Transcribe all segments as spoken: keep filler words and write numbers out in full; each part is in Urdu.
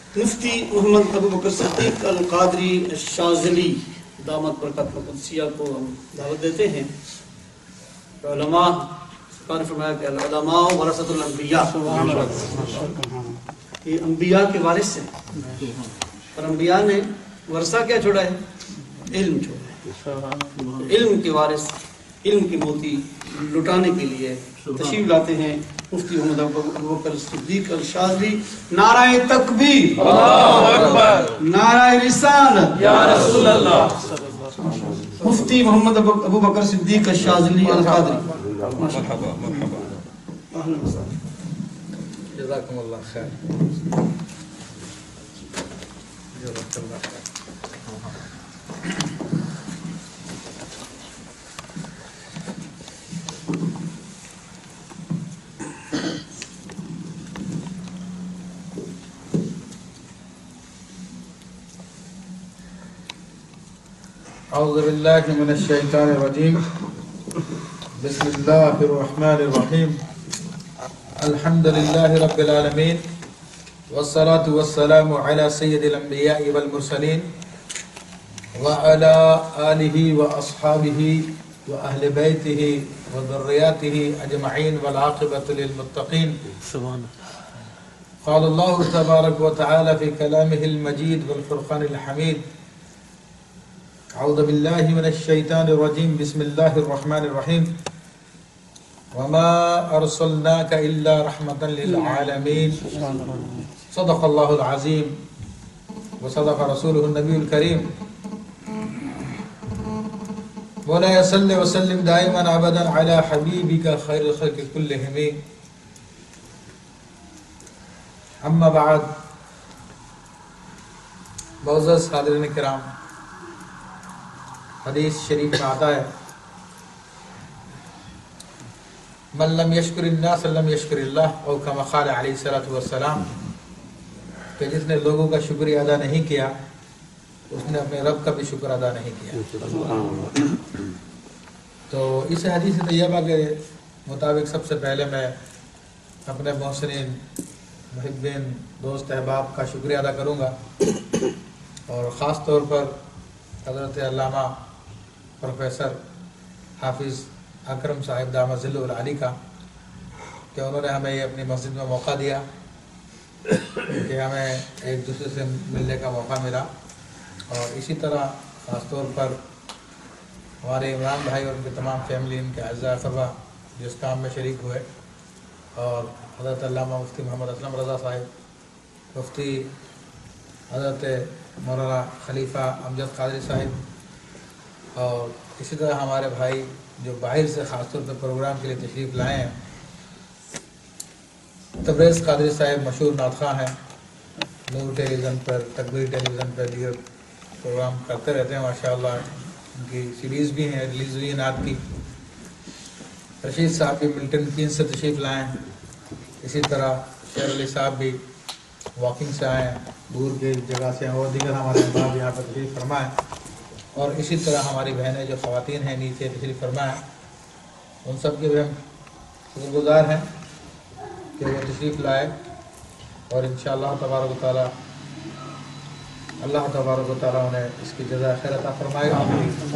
مفتی محمد ابو بکر صدیق القادری الشاذلی دامت برکات القدسیہ کو ہم دعوت دیتے ہیں. علماء نے فرمایا کہ العلماء ورثۃ الانبیاء، یہ انبیاء کے وارث ہیں، اور انبیاء نے ورثہ کیا چھوڑا ہے؟ علم چھوڑا ہے. علم کے وارث علم کی موتی لٹانے کے لیے تشریف لاتے ہیں مفتی محمد ابو بکر صدیق الشاذلی. نعرہ تکبیر، اللہ اکبر، نعرہ رسالت یا رسول اللہ. مفتی محمد ابو بکر صدیق الشاذلی القادری. مرحبا مرحبا، جزاکم اللہ خیر. جزاک اللہ خیر. اعوذ باللہ من الشیطان الرجیم. بسم اللہ الرحمن الرحیم. الحمد للہ رب العالمین، والصلاة والسلام علی سید الانبیاء والمرسلین وعلی آلہ واصحابہ واہل بیتہ وذریاتہ اجمعین والعاقبۃ للمتقین. قال اللہ تبارک وتعالی فی کلامہ المجید والفرقان الحمید. اعوذ باللہ من الشیطان الرجیم. بسم اللہ الرحمن الرحیم. وما ارسلناک الا رحمتا للعالمین. صدق اللہ العظیم وصدق رسولہ النبی الکریم. مولانا صلی وسلم دائما ابدا علی حبیبک خیر الخلق کلہم. اما بعد. معزز حاضرین کرام، حدیث شریف میں آتا ہے من لم یشکر الناس لم یشکر اللہ، او کما قال علیہ الصلوۃ والسلام، کہ جس نے لوگوں کا شکریہ ادا نہیں کیا اس نے اپنے رب کا بھی شکر ادا نہیں کیا. تو اس حدیث طیبہ کے مطابق سب سے پہلے میں اپنے محسنین، محبین، دوست احباب کا شکریہ ادا کروں گا، اور خاص طور پر حضرت علامہ پروفیسر حافظ اکرم صاحب دامت ظلہ العالی کا، کہ انہوں نے ہمیں یہ اپنی مسجد میں موقع دیا کہ ہمیں ایک دوسرے سے ملنے کا موقع ملا. اور اسی طرح خاص طور پر ہمارے عمران بھائی اور ان کے تمام فیملی، ان کے اعزاء اقربا جو اس کام میں شریک ہوئے، اور حضرت علامہ مفتی محمد اسلم رضا صاحب، مفتی حضرت مولانا خلیفہ امجد قادری صاحب، اور اسی طرح ہمارے بھائی جو باہر سے خاص طور پر پروگرام کے لیے تشریف لائے ہیں. تبریز قادری صاحب مشہور نعت خواں ہیں، نور ٹیلی ویژن پر، تکبیر ٹیلی ویژن پر دیگر پروگرام کرتے رہتے ہیں ماشاءاللہ. ان کی سیریز بھی ہیں ریلیز ہوئی ہیں نعت کی. رشید صاحب بھی ملٹن کینز سے تشریف لائے ہیں. اسی طرح شیر علی صاحب بھی واکنگ سے آئے ہیں، دور کی جگہ سے، اور دیگر ہمارے احباب یہاں پر تشریف فرمائیں. اور اسی طرح ہماری بہنیں جو خواتین ہیں نیچے تشریف فرمائیں، ان سب کے بھی ہم شکر گزار ہیں کہ وہ تشریف لائے. اور انشاءاللہ تبارک و تعالیٰ اللہ تبارک و تعالیٰ انہیں اس کی جزائے خیر عطا فرمائے گا.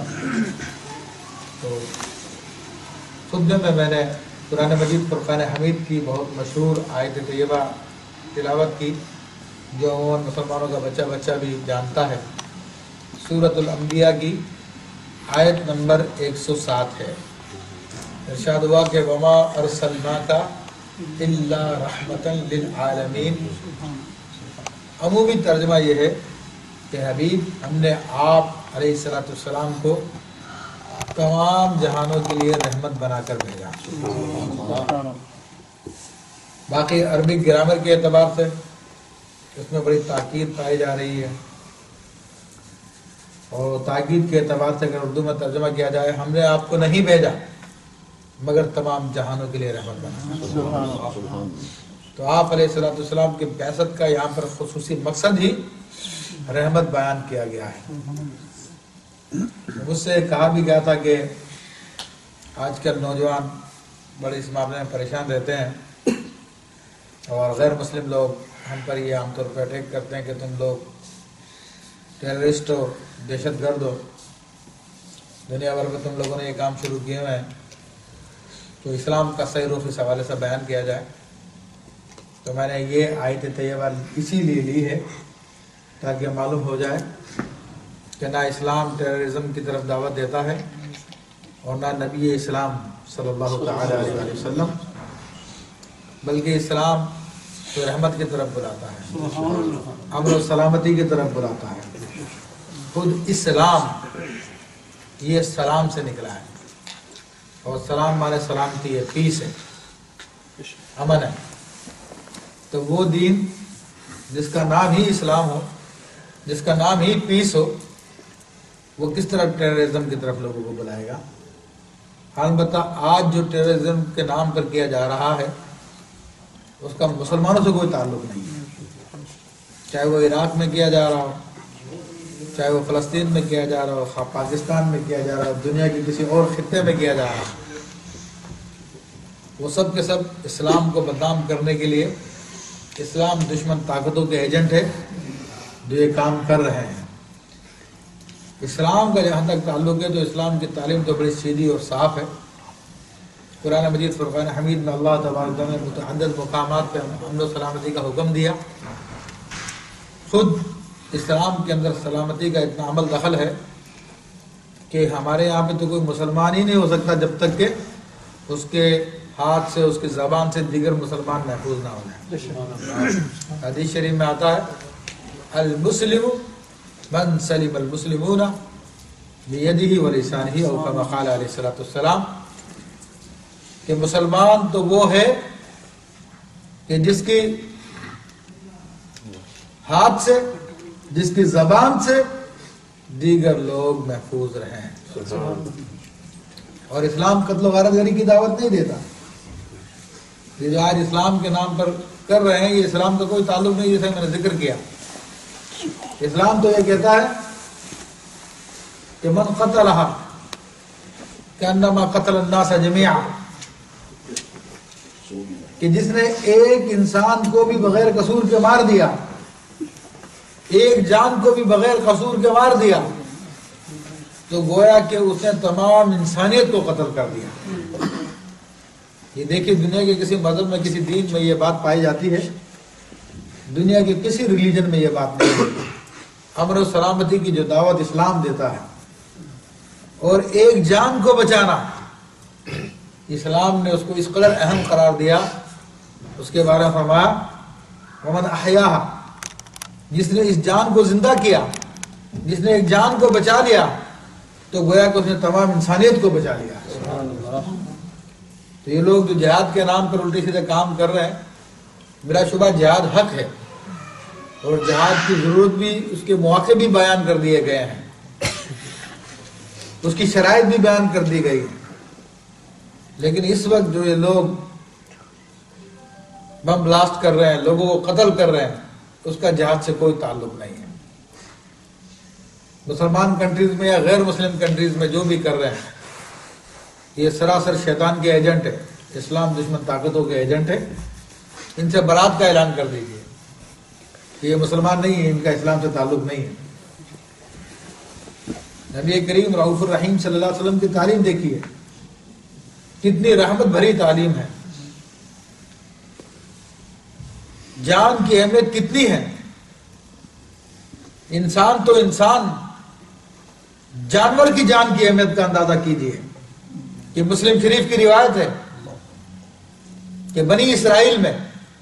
تو خطبے میں میں نے قرآن مجید فرقان حمید کی بہت مشہور آیت طیبہ تلاوت کی، جو عموماً مسلمانوں کا بچہ بچہ بھی جانتا ہے. سورۃ الانبیاء کی آیت نمبر ایک سو سات ہے. ارشاد ہوا کہ وما ارسلناک الا رحمتا للعالمین. عمومی ترجمہ یہ ہے کہ حبیب، ہم نے آپ علیہ الصلوۃ والسلام کو تمام جہانوں کے لیے رحمت بنا کر بھیجا. باقی عربک گرامر کے اعتبار سے اس میں بڑی تاکید پائی جا رہی ہے، اور تاکید کے اعتبار سے اگر اردو میں ترجمہ کیا جائے، ہم نے آپ کو نہیں بھیجا مگر تمام جہانوں کے لیے رحمت بنا. تو آپ علیہ الصلوۃ والسلام کی بعثت کا یہاں پر خصوصی مقصد ہی رحمت بیان کیا گیا ہے. مجھ سے کہا بھی گیا تھا کہ آج کل نوجوان بڑے اس معاملے میں پریشان رہتے ہیں، اور غیر مسلم لوگ ہم پر یہ عام طور پر اٹیک کرتے ہیں کہ تم لوگ ٹیررسٹ ہو، دہشت گرد ہو، دنیا بھر میں تم لوگوں نے یہ کام شروع کیے ہوئے ہیں، تو اسلام کا صحیح رخ اس حوالے سے بیان کیا جائے۔ تو میں نے یہ آیت طیبہ اسی لیے لی ہے تاکہ معلوم ہو جائے کہ نہ اسلام ٹیررزم کی طرف دعوت دیتا ہے اور نہ نبی اسلام صلی اللہ تعالی علیہ وسلم، بلکہ اسلام تو رحمت کی طرف بلاتا ہے، امن و سلامتی کی طرف بلاتا ہے۔ خود اسلام یہ سلام سے نکلا ہے، اور سلام مانے سلامتی ہے، پیس ہے، امن ہے۔ تو وہ دین جس کا نام ہی اسلام ہو، جس کا نام ہی پیس ہو، وہ کس طرح ٹیررزم کی طرف لوگوں کو بلائے گا؟ البتہ آج جو ٹیررزم کے نام پر کیا جا رہا ہے اس کا مسلمانوں سے کوئی تعلق نہیں ہے، چاہے وہ عراق میں کیا جا رہا ہو، چاہے وہ فلسطین میں کیا جا رہا ہو، پاکستان میں کیا جا رہا ہو، دنیا کے کسی اور خطے میں کیا جا رہا ہو، وہ سب کے سب اسلام کو بدنام کرنے کے لیے اسلام دشمن طاقتوں کے ایجنٹ ہے جو یہ کام کر رہے ہیں۔ اسلام کا جہاں تک تعلق ہے تو اسلام کی تعلیم تو بڑی سیدھی اور صاف ہے۔ قرآن مجید فرقان حمید میں اللہ تبارک و تعالیٰ نے متعدد مقامات پہ امن و سلامتی کا حکم دیا۔ خود اسلام کے اندر سلامتی کا اتنا عمل دخل ہے کہ ہمارے یہاں پہ تو کوئی مسلمان ہی نہیں ہو سکتا جب تک کہ اس کے ہاتھ سے، اس کی زبان سے دیگر مسلمان محفوظ نہ ہو جائیں۔ حدیث شریف میں آتا ہے المسلم من سلم المسلمون بیدہ ولسانہ او کما قال علیہ الصلوۃ والسلام، کہ مسلمان تو وہ ہے کہ جس کی ہاتھ سے، جس کی زبان سے دیگر لوگ محفوظ رہیں۔ اور اسلام قتل و غارت گری کی دعوت نہیں دیتا۔ یہ جو آج اسلام کے نام پر کر رہے ہیں یہ اسلام کا کوئی تعلق نہیں، جیسے میں نے ذکر کیا۔ اسلام تو یہ کہتا ہے کہ من قتلھا کانما قتل الناس جميعا، کہ جس نے ایک انسان کو بھی بغیر قصور کے مار دیا، ایک جان کو بھی بغیر قصور کے مار دیا، تو گویا کہ اس نے تمام انسانیت کو قتل کر دیا۔ یہ دیکھیے دنیا کے کسی مذہب میں، کسی دین میں یہ بات پائی جاتی ہے، دنیا کے کسی ریلیجن میں یہ بات نہیں ہے۔ امن و سلامتی کی جو دعوت اسلام دیتا ہے اور ایک جان کو بچانا، اسلام نے اس کو اس قدر اہم قرار دیا، اس کے بارے میں فرمایا ومن احیاھا، جس نے اس جان کو زندہ کیا، جس نے ایک جان کو بچا لیا تو گویا کہ اس نے تمام انسانیت کو بچا لیا۔ تو یہ لوگ جو جہاد کے نام پر الٹے سیدھے کام کر رہے ہیں، میرا شبہ جہاد حق ہے اور جہاد کی ضرورت بھی، اس کے مواقع بھی بیان کر دیے گئے ہیں، اس کی شرائط بھی بیان کر دی گئی ہے، لیکن اس وقت جو یہ لوگ بم بلاسٹ کر رہے ہیں، لوگوں کو قتل کر رہے ہیں، اس کا جہاد سے کوئی تعلق نہیں ہے۔ مسلمان کنٹریز میں یا غیر مسلم کنٹریز میں جو بھی کر رہے ہیں یہ سراسر شیطان کے ایجنٹ ہے، اسلام دشمن طاقتوں کے ایجنٹ ہے۔ ان سے برات کا اعلان کر دیجیے کہ یہ مسلمان نہیں ہے، ان کا اسلام سے تعلق نہیں ہے۔ نبی کریم رؤوف الرحیم صلی اللہ علیہ وسلم کی تعلیم دیکھیے، کتنی رحمت بھری تعلیم ہے، جان کی اہمیت کتنی ہے۔ انسان تو انسان، جانور کی جان کی اہمیت کا اندازہ کیجیے کہ مسلم شریف کی روایت ہے کہ بنی اسرائیل میں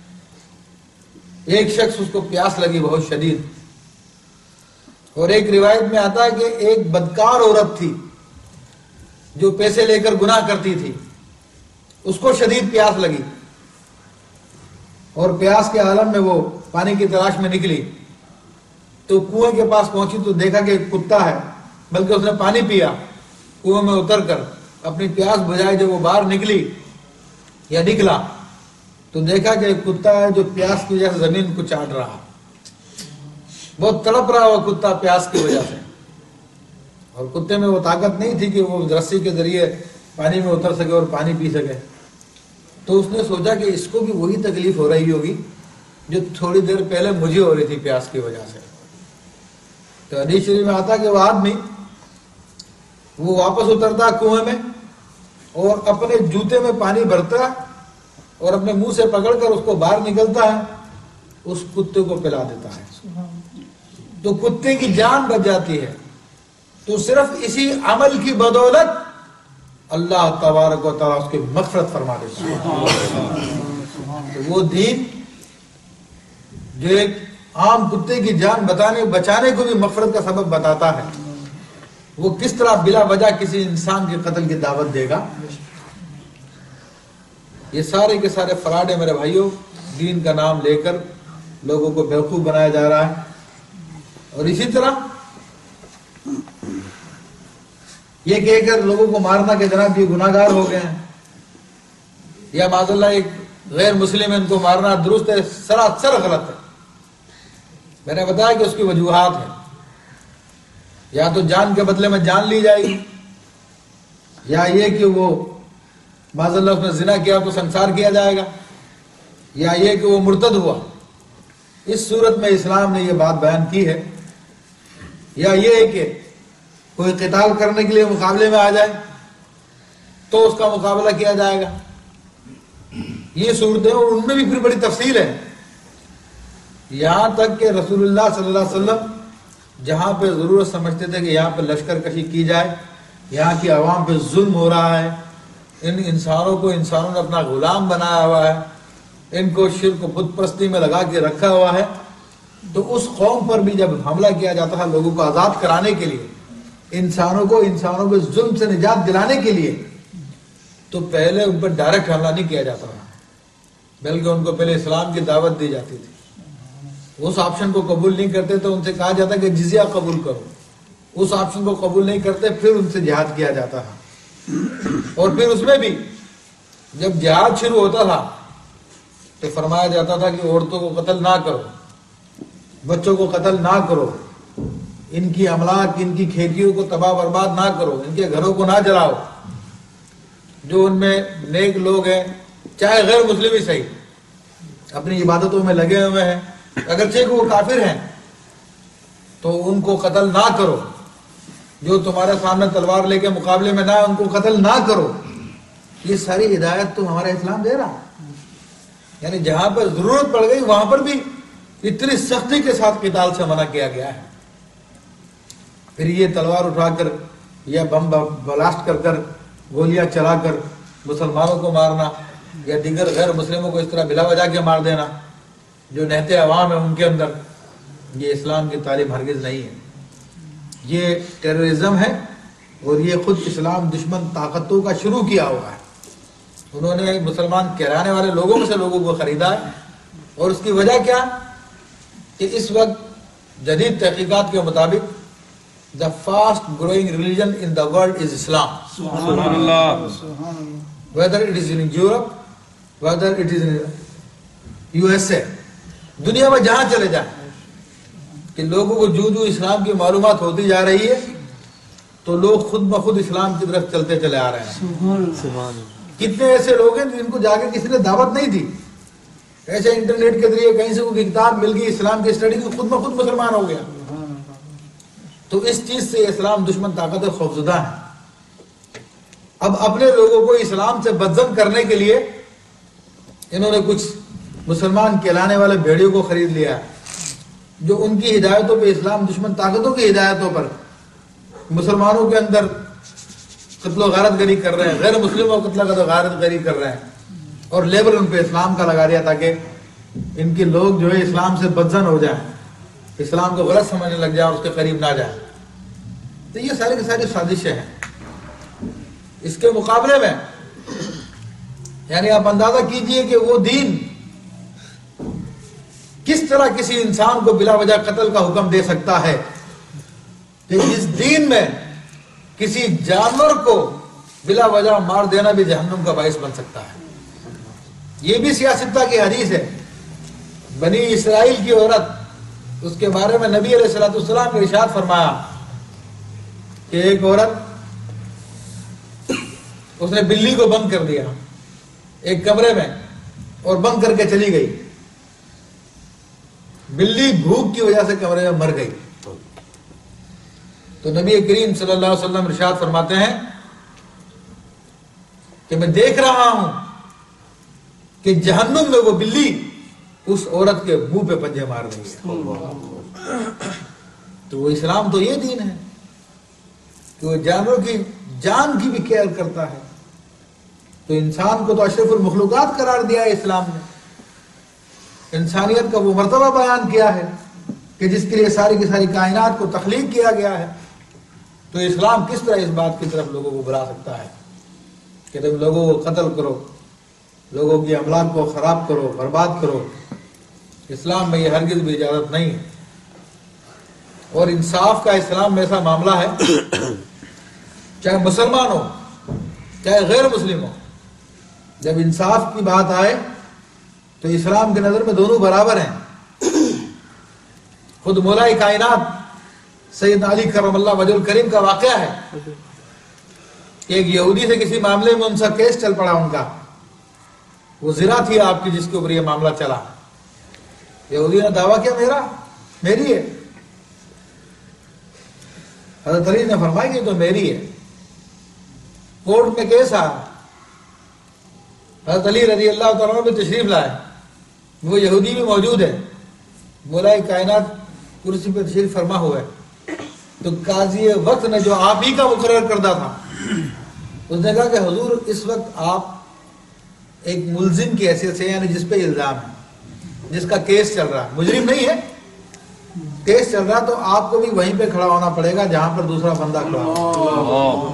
ایک شخص، اس کو پیاس لگی بہت شدید، اور ایک روایت میں آتا ہے کہ ایک بدکار عورت تھی جو پیسے لے کر گناہ کرتی تھی، اس کو شدید پیاس لگی اور پیاس کے عالم میں وہ پانی کی تلاش میں نکلی، تو کنویں کے پاس پہنچی تو دیکھا کہ ایک کتا ہے، بلکہ اس نے پانی پیا کنویں میں اتر کر، اپنی پیاس بجھائی۔ جب وہ باہر نکلی یا نکلا تو دیکھا کہ ایک کتا ہے جو پیاس کی وجہ سے زمین کو چاٹ رہا، بہت تڑپ رہا وہ کتا پیاس کی وجہ سے، اور کتے میں وہ طاقت نہیں تھی کہ وہ رسی کے ذریعے پانی میں اتر سکے اور پانی پی سکے۔ تو اس نے سوچا کہ اس کو بھی وہی تکلیف ہو رہی ہوگی جو تھوڑی دیر پہلے مجھے ہو رہی تھی پیاس کی وجہ سے. تو حدیث شریف میں آتا کہ وہ آدمی وہ واپس اترتا کنویں میں اور اپنے جوتے میں پانی بھرتا اور اپنے منہ سے پکڑ کر اس کو باہر نکلتا ہے, اس کتے کو پلا دیتا ہے, تو کتے کی جان بچ جاتی ہے. تو صرف اسی عمل کی بدولت اللہ تبارک و تعالیٰ اس کی مغفرت فرما دیتا ہے. تو وہ دین جو ایک عام کتے کی جان بتانے بچانے کو بھی مغفرت کا سبب بتاتا ہے, وہ کس طرح بلا وجہ کسی انسان کے قتل کی دعوت دے گا. یہ سارے کے سارے فراڈ ہیں میرے بھائیوں, دین کا نام لے کر لوگوں کو بیوقوف بنایا جا رہا ہے. اور اسی طرح یہ کہہ کر لوگوں کو مارنا کہ جناب یہ گناہ گار ہو گئے ہیں, یا معاذ اللہ ایک غیر مسلم ان کو مارنا درست ہے, سراسر غلط ہے. میں نے بتایا کہ اس کی وجوہات ہیں, یا تو جان کے بدلے میں جان لی جائے گی, یا یہ کہ وہ معاذ اللہ اس نے زنا کیا تو سنسار کیا جائے گا, یا یہ کہ وہ مرتد ہوا. اس صورت میں اسلام نے یہ بات بیان کی ہے. یا یہ ہے کہ کوئی قتال کرنے کے لیے مقابلے میں آ جائے تو اس کا مقابلہ کیا جائے گا. یہ صورتیں, اور ان میں بھی پھر بڑی تفصیل ہے, یہاں تک کہ رسول اللہ صلی اللہ علیہ وسلم جہاں پہ ضرورت سمجھتے تھے کہ یہاں پہ لشکر کشی کی جائے, یہاں کی عوام پہ ظلم ہو رہا ہے, ان انسانوں کو انسانوں نے اپنا غلام بنایا ہوا ہے, ان کو شرک و بت پرستی میں لگا کے رکھا ہوا ہے, تو اس قوم پر بھی جب حملہ کیا جاتا تھا لوگوں کو آزاد کرانے کے لیے, انسانوں کو انسانوں کے ظلم سے نجات دلانے کے لیے, تو پہلے ان پر ڈائریکٹ حملہ نہیں کیا جاتا تھا, بلکہ ان کو پہلے اسلام کی دعوت دی جاتی تھی. اس آپشن کو قبول نہیں کرتے تو ان سے کہا جاتا کہ جزیہ قبول کرو. اس آپشن کو قبول نہیں کرتے پھر ان سے جہاد کیا جاتا تھا. اور پھر اس میں بھی جب جہاد شروع ہوتا تھا تو فرمایا جاتا تھا کہ عورتوں کو قتل نہ کرو, بچوں کو قتل نہ کرو, ان کی املاک ان کی کھیتیوں کو تباہ برباد نہ کرو, ان کے گھروں کو نہ جلاؤ. جو ان میں نیک لوگ ہیں, چاہے غیر مسلم ہی صحیح, اپنی عبادتوں میں لگے ہوئے ہیں, اگرچہ کہ وہ کافر ہیں, تو ان کو قتل نہ کرو. جو تمہارے سامنے تلوار لے کے مقابلے میں نہ, ان کو قتل نہ کرو. یہ ساری ہدایت تو ہمارا اسلام دے رہا. یعنی جہاں پر ضرورت پڑ گئی وہاں پر بھی اتنی سختی کے ساتھ قتال سے منع کیا گیا ہے. پھر یہ تلوار اٹھا کر یا بم بلاسٹ کر کر گولیاں چلا کر مسلمانوں کو مارنا, یا دیگر غیر مسلموں کو اس طرح بلا وجہ کے مار دینا, جو نہتے عوام ہیں ان کے اندر, یہ اسلام کی تعلیم ہرگز نہیں ہے. یہ ٹیررزم ہے, اور یہ خود اسلام دشمن طاقتوں کا شروع کیا ہوا ہے. انہوں نے مسلمان کہلانے والے لوگوں سے لوگوں کو خریدا ہے. اور اس کی وجہ کیا کہ اس وقت جدید تحقیقات کے مطابق the fast growing religion in the world is Islam. Whether it is in Europe, whether it is in U S A, دنیا میں جہاں چلے جائیں کہ لوگوں کو جو جو اسلام کی معلومات ہوتی جا رہی ہے تو لوگ خود بخود اسلام کی طرف چلتے چلے آ رہے ہیں. کتنے ایسے لوگ ہیں جن کو جا کے کسی نے دعوت نہیں دی, ایسے انٹرنیٹ کے ذریعے کہیں سے کوئی کتاب مل گئی اسلام کی اسٹڈی کی, خود بخود مسلمان ہو گیا. تو اس چیز سے اسلام دشمن طاقتیں خوفزدہ ہیں. اب اپنے لوگوں کو اسلام سے بدظن کرنے کے لیے انہوں نے کچھ مسلمان کہلانے والے بھیڑیوں کو خرید لیا ہے, جو ان کی ہدایتوں پہ, اسلام دشمن طاقتوں کی ہدایتوں پر مسلمانوں کے اندر قتل و غارت گری کر رہے ہیں, غیر مسلموں کو قتل و غارت گری کر رہے ہیں, اور لیبل ان پہ اسلام کا لگا دیا تاکہ ان کے لوگ جو ہے اسلام سے بدظن ہو جائیں, اسلام کو غلط سمجھنے لگ جائے اور اس کے قریب نہ جائے. تو یہ ساری کی ساری سازشیں ہیں. اس کے مقابلے میں یعنی آپ اندازہ کیجئے کہ وہ دین کس طرح کسی انسان کو بلا وجہ قتل کا حکم دے سکتا ہے کہ اس دین میں کسی جانور کو بلا وجہ مار دینا بھی جہنم کا باعث بن سکتا ہے. یہ بھی سیاستہ کی حدیث ہے. بنی اسرائیل کی عورت, اس کے بارے میں نبی علیہ الصلوۃ والسلام نے ارشاد فرمایا کہ ایک عورت, اس نے بلی کو بند کر دیا ایک کمرے میں اور بند کر کے چلی گئی. بلی بھوک کی وجہ سے کمرے میں مر گئی. تو نبی کریم صلی اللہ علیہ وسلم ارشاد فرماتے ہیں کہ میں دیکھ رہا ہوں کہ جہنم میں وہ بلی اس عورت کے منہ پہ پنجے مار رہی ہے. تو وہ اسلام تو یہ دین ہے کہ وہ جانوروں کی جان کی بھی کیئر کرتا ہے. تو انسان کو تو اشرف المخلوقات قرار دیا ہے اسلام نے. انسانیت کا وہ مرتبہ بیان کیا ہے کہ جس کے لیے ساری کی ساری کائنات کو تخلیق کیا گیا ہے. تو اسلام کس طرح اس بات کی طرف لوگوں کو بلا سکتا ہے کہ تم لوگوں کو قتل کرو، لوگوں کی املاک کو خراب کرو، برباد کرو. اسلام میں یہ ہرگز بھی اجازت نہیں ہے. اور انصاف کا اسلام میں ایسا معاملہ ہے، چاہے مسلمان ہو چاہے غیر مسلم ہو، جب انصاف کی بات آئے تو اسلام کی نظر میں دونوں برابر ہیں. خود مولا کائنات سیدنا علی کرم اللہ وجہ الکریم کا واقعہ ہے کہ ایک یہودی سے کسی معاملے میں ان کا کیس چل پڑا. ان کا وہ زنا تھی آپ کی جس کے اوپر یہ معاملہ چلا. یہودی نے دعویٰ کیا میرا میری ہے. حضرت علی نے فرمایا کہ تو میری ہے. کورٹ میں کیس آیا. حضرت علی رضی اللہ تعالیٰ عنہ تشریف لائے. وہ یہودی بھی موجود ہے. مولا کائنات کرسی پہ تشریف فرما ہوا ہے. تو قاضی وقت نے جو آپ ہی کا مقرر کردہ تھا اس نے کہا کہ حضور اس وقت آپ ایک ملزم کی حیثیت سے، یعنی جس پہ الزام ہے، جس کا کیس چل رہا ہے، مجرم نہیں ہے، کیس چل رہا تو آپ کو بھی وہیں پہ کھڑا ہونا پڑے گا جہاں پر دوسرا بندہ کھڑا ہو.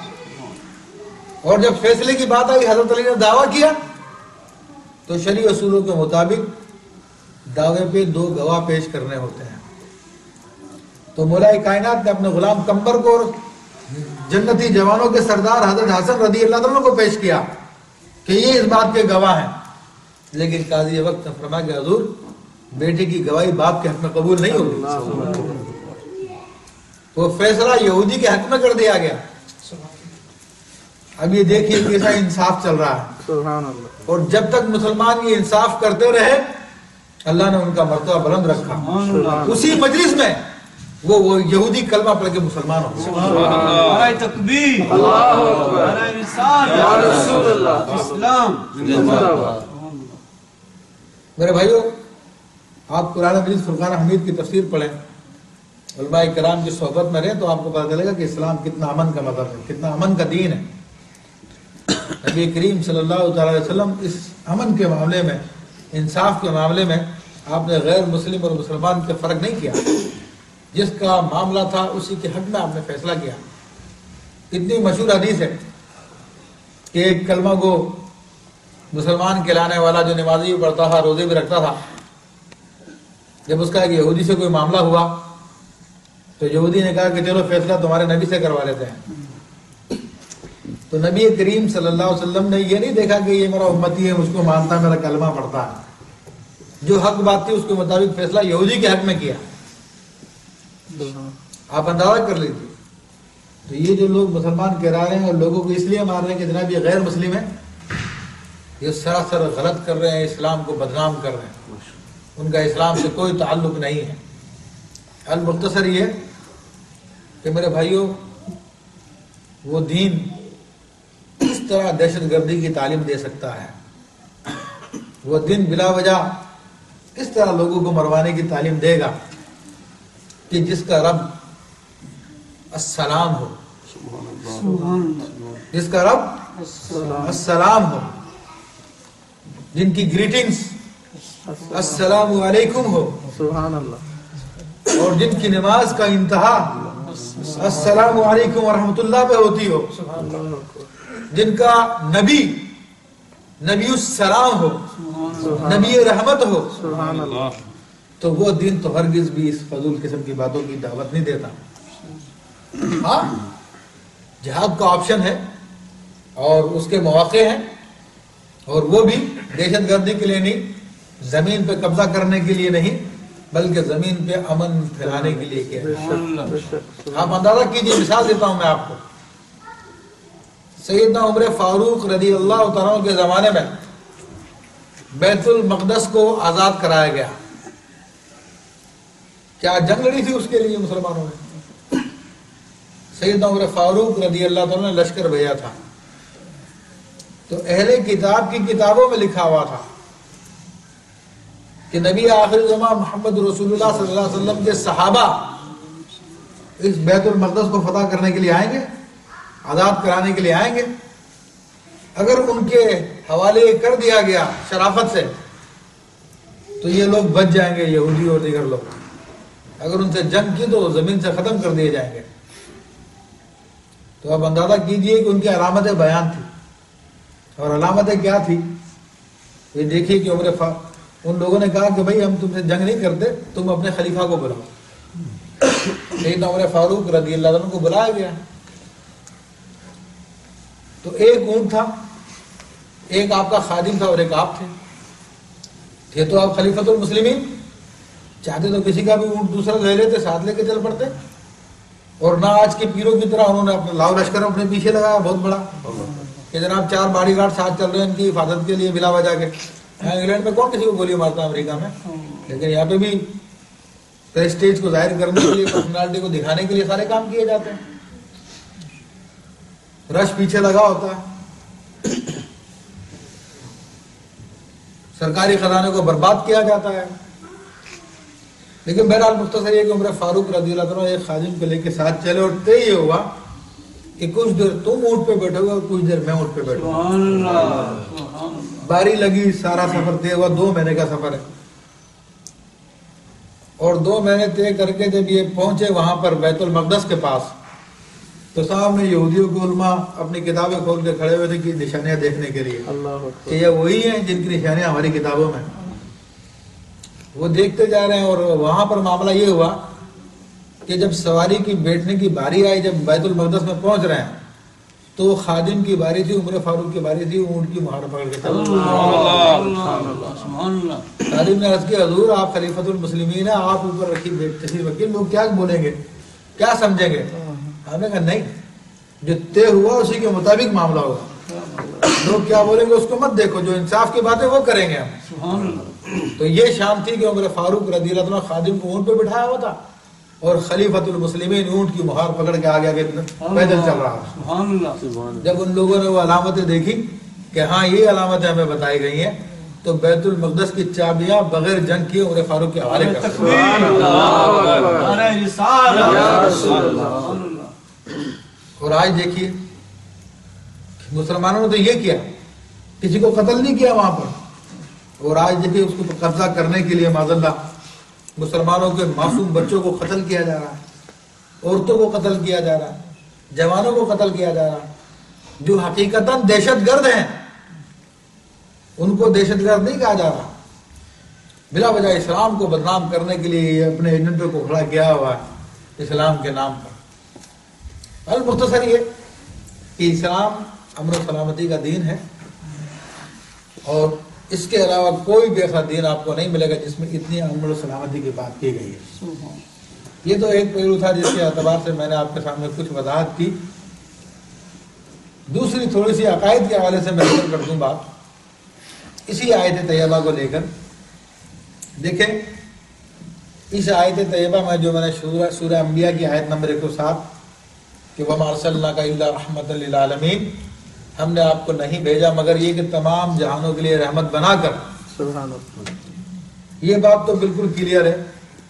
اور جب فیصلے کی بات آئی، حضرت علی نے دعویٰ کیا تو شرعی اصولوں کے مطابق دعوے پہ دو گواہ پیش کرنے ہوتے ہیں. تو مولا کائنات نے اپنے غلام کمبر کو اور جنتی جوانوں کے سردار حضرت حسن رضی اللہ عنہ کو پیش کیا کہ یہ اس بات کے گواہ ہیں. لیکن قاضی وقت نے فرمایا کہ حضور بیٹے کی گواہی باپ کے حق میں قبول نہیں ہوگی. تو فیصلہ یہودی کے حق میں کر دیا گیا. اب یہ دیکھیے کیسا انصاف چل رہا ہے. اور جب تک مسلمان یہ انصاف کرتے رہے اللہ نے ان کا مرتبہ بلند رکھا. اسی مجلس میں وہ وہ یہودی کلمہ پڑھ کے مسلمان ہو. نعرہ تکبیر، اللہ اکبر، نعرہ رسالت، یا رسول اللہ، اسلام زندہ باد. میرے بھائیو، آپ قرآن مجید فرقان حمید کی تفسیر پڑھیں، علماء کرام کی صحبت میں رہیں تو آپ کو پتہ چلے گا کہ اسلام کتنا امن کا مذہب ہے، کتنا امن کا دین ہے. نبی کریم صلی اللہ تعالی علیہ وسلم اس امن کے معاملے میں، انصاف کے معاملے میں آپ نے غیر مسلم اور مسلمان کے فرق نہیں کیا. جس کا معاملہ تھا اسی کے حق میں آپ نے فیصلہ کیا. اتنی مشہور حدیث ہے کہ ایک کلمہ کو مسلمان کہلانے والا جو نمازی بھی پڑھتا تھا، روزے بھی رکھتا تھا، جب اس کا ایک یہودی سے کوئی معاملہ ہوا تو یہودی نے کہا کہ چلو فیصلہ تمہارے نبی سے کروا لیتے ہیں. تو نبی کریم صلی اللہ علیہ وسلم نے یہ نہیں دیکھا کہ یہ میرا امتی ہے، مجھ کو مانتا ہے، میرا کلمہ پڑھتا ہے. جو حق بات تھی اس کے مطابق فیصلہ یہودی کے حق میں کیا. آپ اندازہ کر لیجیے. تو یہ جو لوگ مسلمان کہہ رہے ہیں اور لوگوں کو اس لیے مار رہے ہیں کہ جناب یہ غیر مسلم ہے، یہ سراسر غلط کر رہے ہیں، اسلام کو بدنام کر رہے ہیں. ان کا اسلام سے کوئی تعلق نہیں ہے. المختصر یہ کہ میرے بھائیوں، وہ دین اس طرح دہشت گردی کی تعلیم دے سکتا ہے، وہ دین بلا وجہ اس طرح لوگوں کو مروانے کی تعلیم دے گا کہ جس کا رب السلام ہو، جس کا رب السلام ہو، جن کی گریٹنگز السلام علیکم ہو، اور جن کی نماز کا انتہا السلام علیکم ورحمۃ اللہ پہ ہوتی ہو، جن کا نبی نبی السلام ہو، نبی رحمت ہو، تو وہ دین تو ہرگز بھی اس فضول قسم کی باتوں کی دعوت نہیں دیتا. ہاں، جہاد کا آپشن ہے اور اس کے مواقع ہیں، اور وہ بھی دہشت گردی کے لیے نہیں، زمین پہ قبضہ کرنے کے لیے نہیں، بلکہ زمین پہ امن پھیلانے کے لیے کیا ہے. آپ اندازہ کیجیے، مثال دیتا ہوں میں آپ کو. سیدنا عمر فاروق رضی اللہ تعالیٰ عنہ کے زمانے میں بیت المقدس کو آزاد کرایا گیا. کیا جنگ لڑی تھی اس کے لیے مسلمانوں نے؟ سیدنا عمر فاروق رضی اللہ تعالیٰ نے لشکر بھیجا تھا، تو اہل کتاب کی کتابوں میں لکھا ہوا تھا کہ نبی آخر زمان محمد رسول اللہ صلی اللہ علیہ وسلم کے صحابہ اس بیت المقدس کو فتح کرنے کے لیے آئیں گے، آزاد کرانے کے لیے آئیں گے. اگر ان کے حوالے کر دیا گیا شرافت سے تو یہ لوگ بچ جائیں گے، یہودی اور دیگر لوگ. اگر ان سے جنگ کی تو زمین سے ختم کر دیے جائیں گے. تو اب اندازہ کیجئے کہ ان کی علامتیں بیان تھی، اور علامتیں کیا تھی؟ یہ دیکھیے کہ عمر فا ان لوگوں نے کہا کہ بھائی ہم تم سے جنگ نہیں کرتے، تم اپنے خلیفہ کو بلاؤ. سیدنا عمر فاروق رضی اللہ عنہ کو بلایا گیا. تو ایک اونٹ تھا، ایک آپ کا خادم تھا اور ایک آپ تھے. تھے تو آپ خلیفۃ المسلمین، چاہتے تو کسی کا بھی اونٹ دوسرا لے لیتے، ساتھ لے کے چل پڑتے. اور نہ آج کے پیروں کی طرح انہوں نے اپنا لاؤ لشکر اپنے پیچھے لگایا بہت بڑا کہ جناب چار باڈی گارڈ ساتھ چل رہے ہیں ان کی حفاظت کے لیے بلا وجہ کے. انگلینڈ میں کون کسی کو گولی مارتا ہے امریکہ میں؟ لیکن یہاں پہ بھی پریسٹیج کو ظاہر کرنے کے لیے، پرسنالٹی کو دکھانے کے لیے سارے کام کیے جاتے ہیں. رش پیچھے لگا ہوتا ہے، سرکاری خزانے کو برباد کیا جاتا ہے. لیکن بہرحال مختصر یہ کہ عمر فاروق رضی اللہ عنہ ایک خادم کو لے کے ساتھ چلے، اور طے یہ ہوا کہ کچھ دیر تم اونٹ پہ بیٹھو گے اور کچھ دیر میں اونٹ پہ بیٹھوں گا. باری لگی، سارا سفر طے ہوا. دو مہینے کا سفر ہے، اور دو مہینے طے کر کے جب یہ پہنچے وہاں پر بیت المقدس کے پاس، تو سامنے یہودیوں کے علماء اپنی کتابیں کھول کے کھڑے ہوئے تھے کہ نشانیاں دیکھنے کے لیے کہ یہ وہی ہیں جن کی نشانیاں ہماری کتابوں میں. وہ دیکھتے جا رہے ہیں. اور وہاں پر معاملہ یہ ہوا کہ جب سواری کی بیٹھنے کی باری آئی، جب بیت المقدس میں پہنچ رہے ہیں، تو خادم کی باری تھی، عمر فاروق کی باری تھی، اونٹ کی مہار پکڑ کے چل. خادم نے عرض کیا حضور آپ خلیفۃ المسلمین ہیں، آپ اوپر رکھی تشریف رکھیے، لوگ کیا بولیں گے، کیا سمجھیں گے؟ ہم نے کہا نہیں، جو طے ہوا اسی کے مطابق معاملہ ہوگا. لوگ کیا بولیں گے اس کو مت دیکھو، جو انصاف کی باتیں وہ کریں گے ہم. تو یہ شان تھی کہ عمر فاروق رضی اللہ عنہ خادم کو اونٹ پہ بٹھایا ہوا تھا، اور خلیفۃ المسلمین اونٹ کی مہار پکڑ کے آگے آگے پیدل چل رہا تھا. جب ان لوگوں نے وہ علامتیں دیکھی کہ ہاں یہ علامتیں ہمیں بتائی گئی ہیں، تو بیت المقدس کی چابیاں بغیر جنگ کیے عمر فاروق کے حوالے کر دی. اور آج دیکھیے مسلمانوں نے تو یہ کیا، کسی کو قتل نہیں کیا وہاں پر. اور آج دیکھیے اس کو قبضہ کرنے کے لیے معاذ اللہ مسلمانوں کے معصوم بچوں کو قتل کیا جا رہا ہے، عورتوں کو قتل کیا جا رہا ہے، جوانوں کو قتل کیا جا رہا ہے، جو حقیقتاً دہشت گرد ہیں ان کو دہشت گرد نہیں کہا جا رہا. بلا وجہ اسلام کو بدنام کرنے کے لیے اپنے ایجنٹوں کو کھڑا کیا ہوا ہے اسلام کے نام پر. المختصر یہ کہ اسلام امن و سلامتی کا دین ہے، اور اس کے علاوہ کوئی بھی ایسا دین آپ کو نہیں ملے گا جس میں اتنی امن و سلامتی کی بات کی گئی ہے. یہ تو ایک پہلو تھا جس کے اعتبار سے میں نے آپ کے سامنے کچھ وضاحت کی. دوسری تھوڑی سی عقائد کے حوالے سے میں ذکر کر دوں بات اسی آیت طیبہ کو لے کر. دیکھیں اس آیت طیبہ میں جو میں نے سورہ سورہ انبیاء کی آیت نمبر ایک سو سات کہ وَمَا أَرْسَلْنَاكَ إِلَّا رَحْمَةً لِلْعَالَمِينَ، ہم نے آپ کو نہیں بھیجا مگر یہ کہ تمام جہانوں کے لیے رحمت بنا کر. سبحان اللہ. یہ بات تو بالکل کلیئر ہے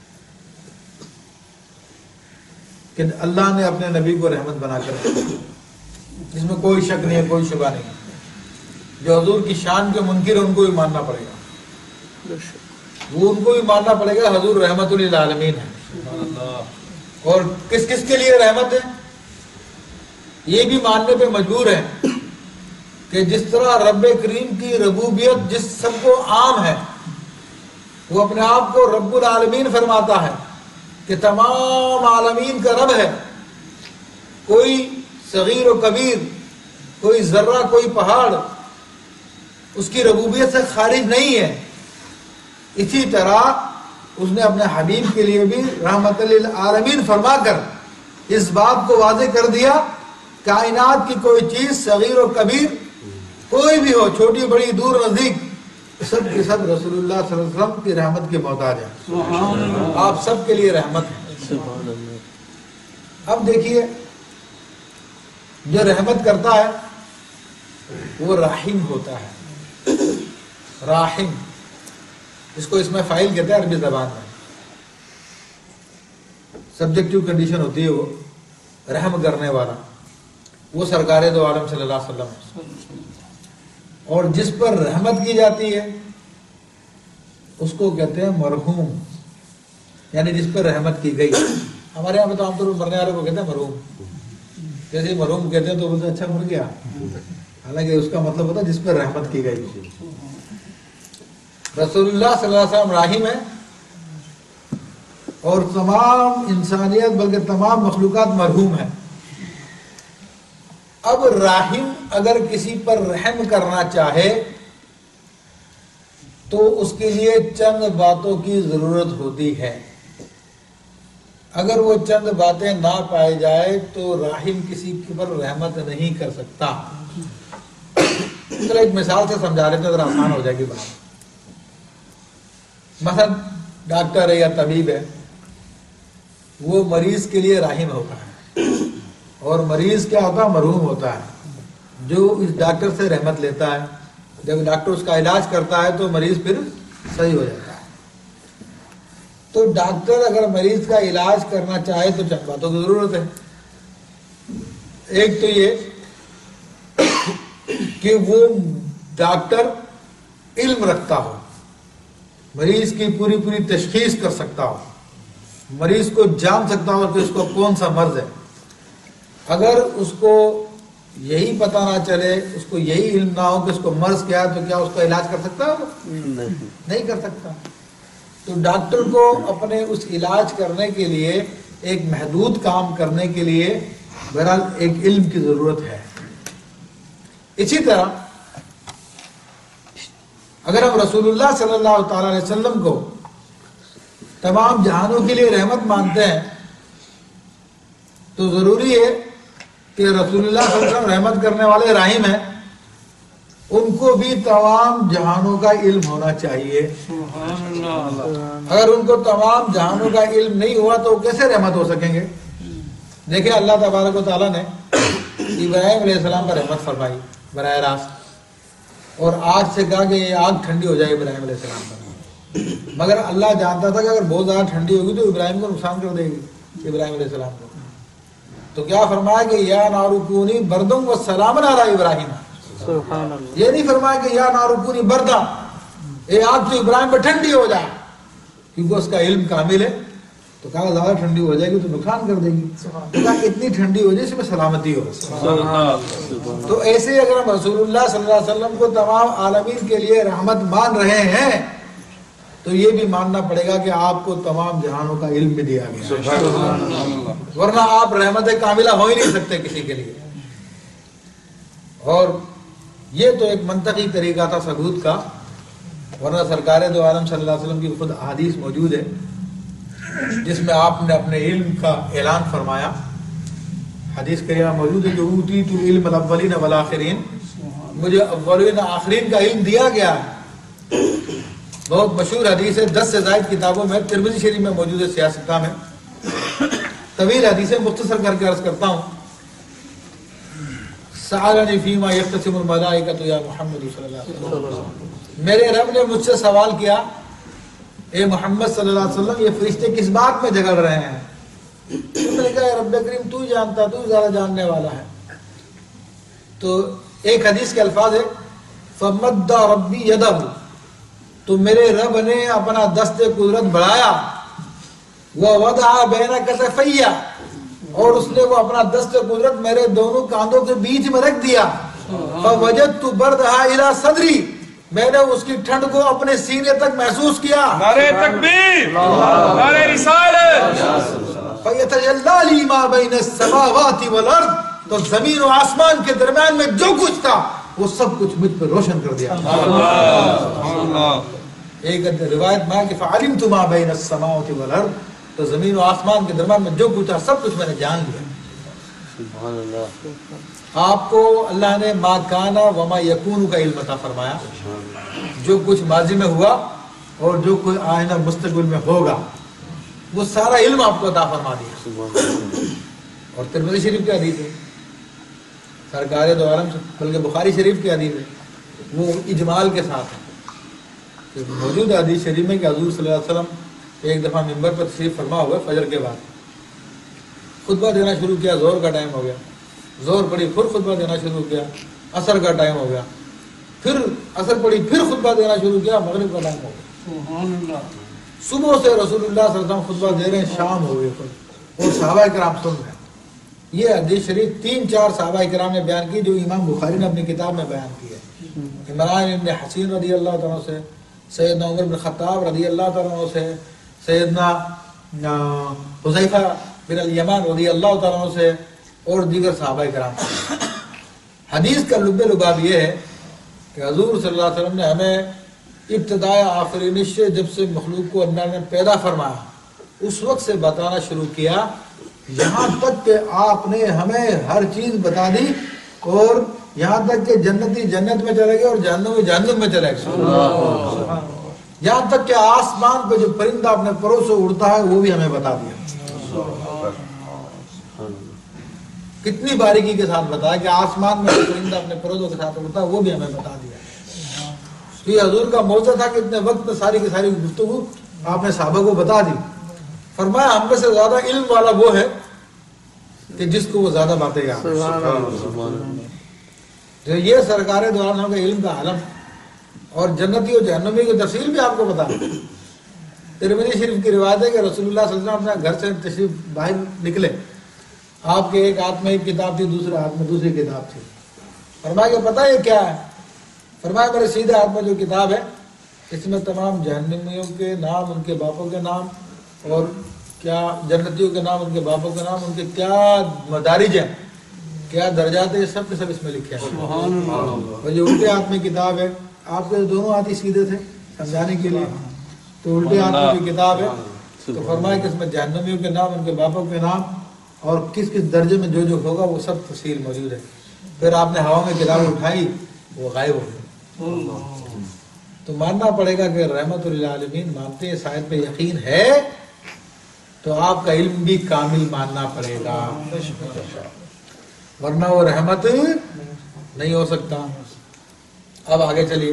کہ اللہ نے اپنے نبی کو رحمت بنا کر، جس میں کوئی شک نہیں ہے، کوئی شبہ نہیں. جو حضور کی شان کے منکر ہیں ان کو بھی ماننا پڑے گا، وہ ان کو بھی ماننا پڑے گا حضور رحمت للعالمین ہے. اور کس کس کے لیے رحمت ہے یہ بھی ماننے پہ مجبور ہے کہ جس طرح رب کریم کی ربوبیت جس سب کو عام ہے، وہ اپنے آپ کو رب العالمین فرماتا ہے کہ تمام عالمین کا رب ہے، کوئی صغیر و کبیر، کوئی ذرہ، کوئی پہاڑ اس کی ربوبیت سے خارج نہیں ہے. اسی طرح اس نے اپنے حبیب کے لیے بھی رحمت للعالمین فرما کر اس بات کو واضح کر دیا، کائنات کی کوئی چیز صغیر و کبیر کوئی بھی ہو، چھوٹی بڑی دور نزدیک، سب کے سب رسول اللہ صلی اللہ علیہ وسلم کی رحمت کے محتاج ہیں. آپ سب کے لیے رحمت ہیں. اب دیکھیے جو رحمت کرتا ہے وہ راحم ہوتا ہے. راحم اس کو اس میں فاعل کہتے ہیں عربی زبان میں. سبجیکٹیو کنڈیشن ہوتی ہے وہ رحم کرنے والا. وہ سرکار دو عالم صلی اللہ علیہ وسلم. اور جس پر رحمت کی جاتی ہے اس کو کہتے ہیں مرحوم, یعنی جس پر رحمت کی گئی. ہمارے یہاں پہ تو عام طور پر مرنے والے کو کہتے ہیں مرحوم. جیسے مرحوم کہتے ہیں تو بولتے اچھا مر گیا, حالانکہ اس کا مطلب ہوتا ہے جس پر رحمت کی گئی. رسول اللہ صلی اللہ علیہ وسلم راحم ہے اور تمام انسانیت بلکہ تمام مخلوقات مرحوم ہے. اب راحم اگر کسی پر رحم کرنا چاہے تو اس کے لیے چند باتوں کی ضرورت ہوتی ہے. اگر وہ چند باتیں نہ پائے جائے تو راحم کسی پر رحمت نہیں کر سکتا. چلو ایک مثال سے سمجھا رہے تھے, ذرا آسان ہو جائے گی بات. مثلا ڈاکٹر ہے یا طبیب ہے, وہ مریض کے لیے راحم ہوتا ہے اور مریض کیا ہوتا ہے, مرحوم ہوتا ہے, جو اس ڈاکٹر سے رحمت لیتا ہے. جب ڈاکٹر اس کا علاج کرتا ہے تو مریض پھر صحیح ہو جاتا ہے. تو ڈاکٹر اگر مریض کا علاج کرنا چاہے تو چند باتوں کی ضرورت ہے. ایک تو یہ کہ وہ ڈاکٹر علم رکھتا ہو, مریض کی پوری پوری تشخیص کر سکتا ہو, مریض کو جان سکتا ہو کہ اس کو کون سا مرض ہے. اگر اس کو یہی پتہ نہ چلے, اس کو یہی علم نہ ہو کہ اس کو مرض کیا ہے, تو کیا اس کا علاج کر سکتا ہے؟ نہیں کر سکتا. تو ڈاکٹر کو اپنے اس علاج کرنے کے لیے, ایک محدود کام کرنے کے لیے بہرحال ایک علم کی ضرورت ہے. اسی طرح اگر ہم رسول اللہ صلی اللہ تعالی علیہ وسلم کو تمام جہانوں کے لیے رحمت مانتے ہیں تو ضروری ہے کہ رسول اللہ صلی اللہ علیہ وسلم رحمت کرنے والے راحم ہیں, ان کو بھی تمام جہانوں کا علم ہونا چاہیے. اگر ان کو تمام جہانوں کا علم نہیں ہوا تو کیسے رحمت ہو سکیں گے؟ دیکھیں اللہ تبارک و تعالیٰ نے ابراہیم علیہ السلام پر رحمت فرمائی براہ راست, اور آگ سے کہا کہ یہ آگ ٹھنڈی ہو جائے ابراہیم علیہ السلام پر. مگر اللہ جانتا تھا کہ اگر بہت زیادہ ٹھنڈی ہوگی تو ابراہیم کو نقصان کر دے گی, ابراہیم علیہ السلام کو. تو کیا فرمایا کہ یا نارو کونی بردم و سلام علی ابراہیم. یہ نہیں فرمایا کہ یا نارو کونی بردا, اے آگ تو ابراہیم پر ٹھنڈی ہو جائے, کیونکہ اس کا علم کامل ہے. تو کہا زیادہ ٹھنڈی ہو جائے گی تو نقصان کر دے گی, تو کہا اتنی ٹھنڈی ہو جائے اس میں سلامتی ہو. تو ایسے اگر ہم رسول اللہ صلی اللہ علیہ وسلم کو تمام عالمین کے لیے رحمت مان رہے ہیں تو یہ بھی ماننا پڑے گا کہ آپ کو تمام جہانوں کا علم بھی دیا گیا, ورنہ آپ رحمت کاملہ ہو ہی نہیں سکتے کسی کے لیے. اور یہ تو ایک منطقی طریقہ تھا ثبوت کا, ورنہ سرکار دو عالم صلی اللہ علیہ وسلم کی خود حدیث موجود ہے جس میں آپ نے اپنے علم کا اعلان فرمایا. حدیث کریمہ موجود ہے, جو اوتیت العلم الاولین والآخرین, مجھے اولین آخرین کا علم دیا گیا ہے. بہت مشہور حدیث ہے, دس سے زائد کتابوں میں, ترمذی شریف میں موجود ہے, سیاستہ میں. طویل حدیث ہے, مختصر کر کے عرض کرتا ہوں. سألنی فیما یختصم الملائکۃ یا محمد صلی اللہ علیہ وسلم, میرے رب نے مجھ سے سوال کیا اے محمد صلی اللہ علیہ وسلم یہ فرشتے کس بات میں جھگڑ رہے ہیں؟ میں نے کہا رب کریم تو جانتا, تو زیادہ جاننے والا ہے. تو ایک حدیث کے الفاظ ہے فمد ربی یدہ, تو میرے رب نے اپنا دست قدرت بڑھایا, ووضع بین کتفی, اور اس نے وہ اپنا دست قدرت میرے دونوں کاندھوں کے بیچ میں رکھ دیا. فوجدت بردھا الی صدری, میں نے اس کی ٹھنڈ کو اپنے سینے تک محسوس کیا. نعرہ تکبیر, نعرہ رسالت. فیتجلی لی ما بین السماوات والارض, تو زمین و آسمان کے درمیان میں جو کچھ تھا وہ سب کچھ مجھ پر روشن کر دیا. ایک روایت میں کہ فعلمت ما بین السماوات والارض, تو زمین و آسمان کے درمیان میں جو کچھ تھا سب کچھ میں نے جان لیا. آپ کو اللہ نے ما کانا وما یکون کا علم عطا فرمایا، جو کچھ ماضی میں ہوا اور جو کچھ آئندہ مستقبل میں ہوگا وہ سارا علم آپ کو عطا فرما دیا۔ اور ترمذی شریف کی حدیث ہے، سرکار دو عالم سے بلکہ بخاری شریف کی حدیث ہے، وہ اجمال کے ساتھ ہے کہ موجود حدیث شریف میں کہ حضور صلی اللہ علیہ وسلم ایک دفعہ ممبر پر تشریف فرما ہوا فجر کے بعد خطبہ دینا شروع کیا، زور کا ٹائم ہو گیا، زور پڑی پھر خطبہ دینا شروع کیا، عصر کا ٹائم ہو گیا، پھر عصر پڑی پھر خطبہ دینا شروع کیا، مغرب کا ٹائم ہو گیا۔ صبح سے رسول اللہ صلی اللہ علیہ وسلم خطبہ دے رہے ہیں، شام ہو گئی اور صحابہ کرام سن رہے ہیں۔ یہ حدیث شریف تین چار صحابہ کرام نے بیان کی جو امام بخاری نے اپنی کتاب میں بیان کی ہے۔ عمران بن حسین رضی اللہ تعالیٰ سے، سیدنا عمر بن خطاب رضی اللہ تعالیٰ سے، سیدنا حذیفہ بن الیمان رضی اللہ تعالیٰ سے اور دیگر صحابہ کرام سے۔ حدیث کا لب لباب یہ ہے کہ حضور صلی اللہ علیہ وسلم نے ہمیں ابتداء آفرینش سے جب سے مخلوق کو اللہ نے پیدا فرمایا اس وقت سے بتانا شروع کیا، یہاں تک کہ آپ نے ہمیں ہر چیز بتا دی، اور یہاں تک کہ جنتی جنت میں چلے گئے اور جہنمی جہنم میں چلے گئے، یہاں تک کہ آسمان پہ جو پرندہ اپنے پروں سے اڑتا ہے وہ بھی ہمیں بتا دیا۔ کتنی باریکی کے ساتھ بتایا کہ آسمان میں جو پرندہ اپنے پروں کے ساتھ اڑتا ہے وہ بھی ہمیں بتا دیا۔ یہ حضور کا موضوع تھا کہ اتنے وقت میں ساری کی ساری گفتگو آپ نے صحابہ کو بتا دی۔ فرمایا ہم میں سے زیادہ علم والا وہ ہے کہ جس کو وہ زیادہ باتیں یاد جو یہ سرکار دو عالم کا علم کا عالم، اور جنتی اور جہنمی کی تفصیل بھی آپ کو بتا۔ ترمذی شریف کی روایت ہے کہ رسول اللہ صلی اللہ علیہ وسلم اپنے گھر سے تشریف باہر نکلے، آپ کے ایک ہاتھ میں ایک کتاب تھی، دوسرے ہاتھ میں دوسری کتاب تھی۔ فرمایا کہ پتہ یہ کیا ہے؟ فرمایا میرے سیدھے ہاتھ میں جو کتاب ہے اس میں تمام جہنمیوں کے نام، ان کے باپوں کے نام، اور کیا جنتیوں کے نام، ان کے باپوں کے نام، ان کے کیا مدارج ہیں، کیا درجات ہیں، سب کے سب اس میں لکھے ہیں۔ اور جو الٹے ہاتھ میں کتاب ہے، آپ کے دونوں ہاتھ ہی سیدھے تھے سمجھانے کے لیے، تو الٹے ہاتھ میں جو کتاب ہے تو فرمایا کہ اس میں جہنمیوں کے نام، ان کے باپوں کے نام اور کس کس درجے میں جو جو ہوگا وہ سب تفصیل موجود ہے۔ پھر آپ نے ہوا میں کتاب اٹھائی، وہ غائب ہو گئی۔ تو ماننا پڑے گا کہ رحمت للعالمین مانتے ہیں، شاید پہ یقین ہے تو آپ کا علم بھی کامل ماننا پڑے گا، ورنہ وہ رحمت نہیں ہو سکتا۔ اب آگے چلیے،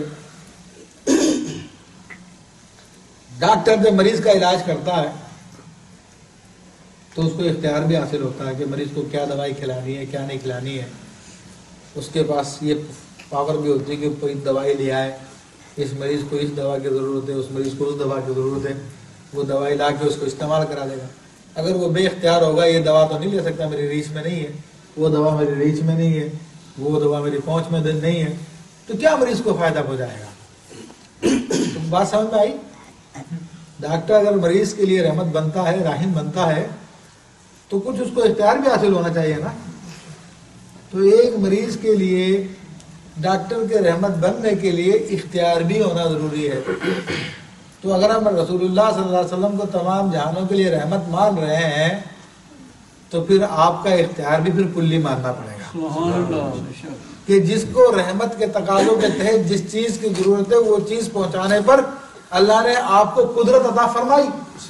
ڈاکٹر جب مریض کا علاج کرتا ہے تو اس کو اختیار بھی حاصل ہوتا ہے کہ مریض کو کیا دوائی کھلانی ہے، کیا نہیں کھلانی ہے۔ اس کے پاس یہ پاور بھی ہوتی ہے کہ کوئی دوائی لے آئے، اس مریض کو اس دوا کی ضرورت ہے، اس مریض کو اس دوا کی ضرورت ہے، وہ دوائی لا کے اس کو استعمال کرا دے گا۔ اگر وہ بے اختیار ہوگا یہ دوا تو نہیں لے سکتا، میری ریچ میں نہیں ہے، وہ دوا میری ریچ میں نہیں ہے، وہ دوا میری پہنچ میں نہیں ہے، تو کیا مریض کو فائدہ ہو جائے گا؟ تو بات سمجھ میں آئی؟ ڈاکٹر اگر مریض کے لیے رحمت بنتا ہے، رحیم بنتا ہے، تو کچھ اس کو اختیار بھی حاصل ہونا چاہیے نا۔ تو ایک مریض کے لیے ڈاکٹر کے رحمت بننے کے لیے اختیار بھی ہونا ضروری ہے۔ تو اگر ہم رسول اللہ صلی اللہ علیہ وسلم کو تمام جہانوں کے لیے رحمت مان رہے ہیں تو پھر آپ کا اختیار بھی پھر کلی ماننا پڑے گا کہ جس کو رحمت کے تقاضوں کے تحت جس چیز کی ضرورت ہے وہ چیز پہنچانے پر اللہ نے آپ کو قدرت عطا فرمائی۔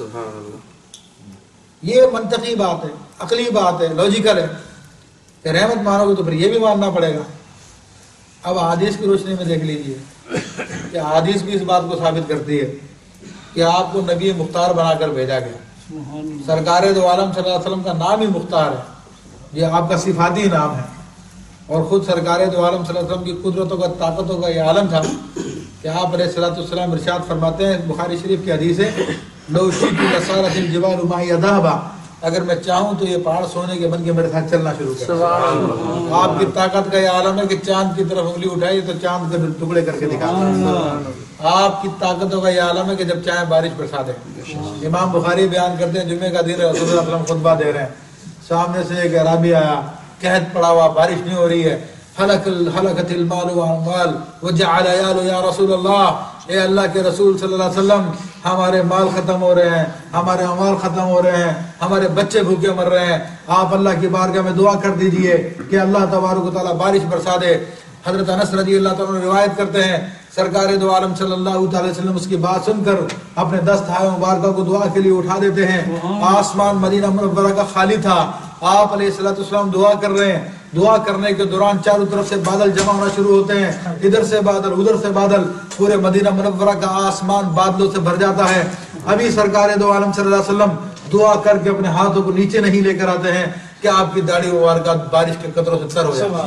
یہ منطقی بات ہے، عقلی بات ہے، لوجیکل ہے کہ رحمت مانو گے تو پھر یہ بھی ماننا پڑے گا۔ اب حدیث کی روشنی میں دیکھ لیجئے کہ حدیث بھی اس بات کو ثابت کرتی ہے کہ آپ کو نبی مختار بنا کر بھیجا گیا۔ سرکار دو عالم صلی اللہ علیہ وسلم کا نام ہی مختار ہے، یہ آپ کا صفاتی نام ہے، اور خود سرکار دو عالم صلی اللہ علیہ وسلم کی قدرتوں کا، طاقتوں کا یہ عالم تھا کہ آپ علیہ الصلوۃ والسلام ارشاد فرماتے ہیں، بخاری شریف کی حدیث ہے، لو شئت لصارت الجبال معي ذهبا، اگر میں چاہوں تو یہ پہاڑ سونے کے بن کے میرے ساتھ چلنا شروع کر۔ آپ کی طاقت کا یہ عالم ہے کہ چاند کی طرف انگلی اٹھائی تو چاند کے ٹکڑے کر کے دکھاتا ہے۔ آپ کی طاقتوں کا یہ عالم ہے کہ جب چاہیں بارش برسا دیں۔ امام بخاری بیان کرتے ہیں جمعے کا دن رسول اللہ صلی اللہ علیہ وسلم خطبہ دے رہے ہیں، سامنے سے ایک اعرابی آیا، قحط پڑا ہوا، بارش نہیں ہو رہی ہے، حلق حلقت المال والمال وجعل عيال یا رسول اللہ، اے اللہ کے رسول صلی اللہ علیہ وسلم ہمارے مال ختم ہو رہے ہیں، ہمارے اموال ختم ہو رہے ہیں، ہمارے بچے بھوکے مر رہے ہیں، آپ اللہ کی بارگاہ میں دعا کر دیجئے کہ اللہ تبارک و تعالیٰ بارش برسا دے۔ حضرت انس رضی اللہ تعالیٰ روایت کرتے ہیں سرکار دو عالم صلی اللہ تعالی وسلم اس کی بات سن کر اپنے دست ہاتھ مبارکہ کو دعا کے لیے اٹھا دیتے ہیں۔ آسمان مدینہ منورہ کا خالی تھا، آپ علیہ الصلوۃ والسلام دعا کر رہے ہیں، دعا کرنے کے دوران چاروں طرف سے بادل جمع ہونا شروع ہوتے ہیں، ادھر سے بادل ادھر سے بادل، پورے مدینہ منورہ کا آسمان بادلوں سے بھر جاتا ہے۔ ابھی سرکار دو عالم صلی اللہ علیہ وسلم دعا کر کے اپنے ہاتھوں کو نیچے نہیں لے کر آتے ہیں کہ آپ کی داڑھی مبارکہ بارش کے قطروں سے تر ہو جائے۔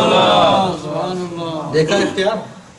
دیکھا اختیار،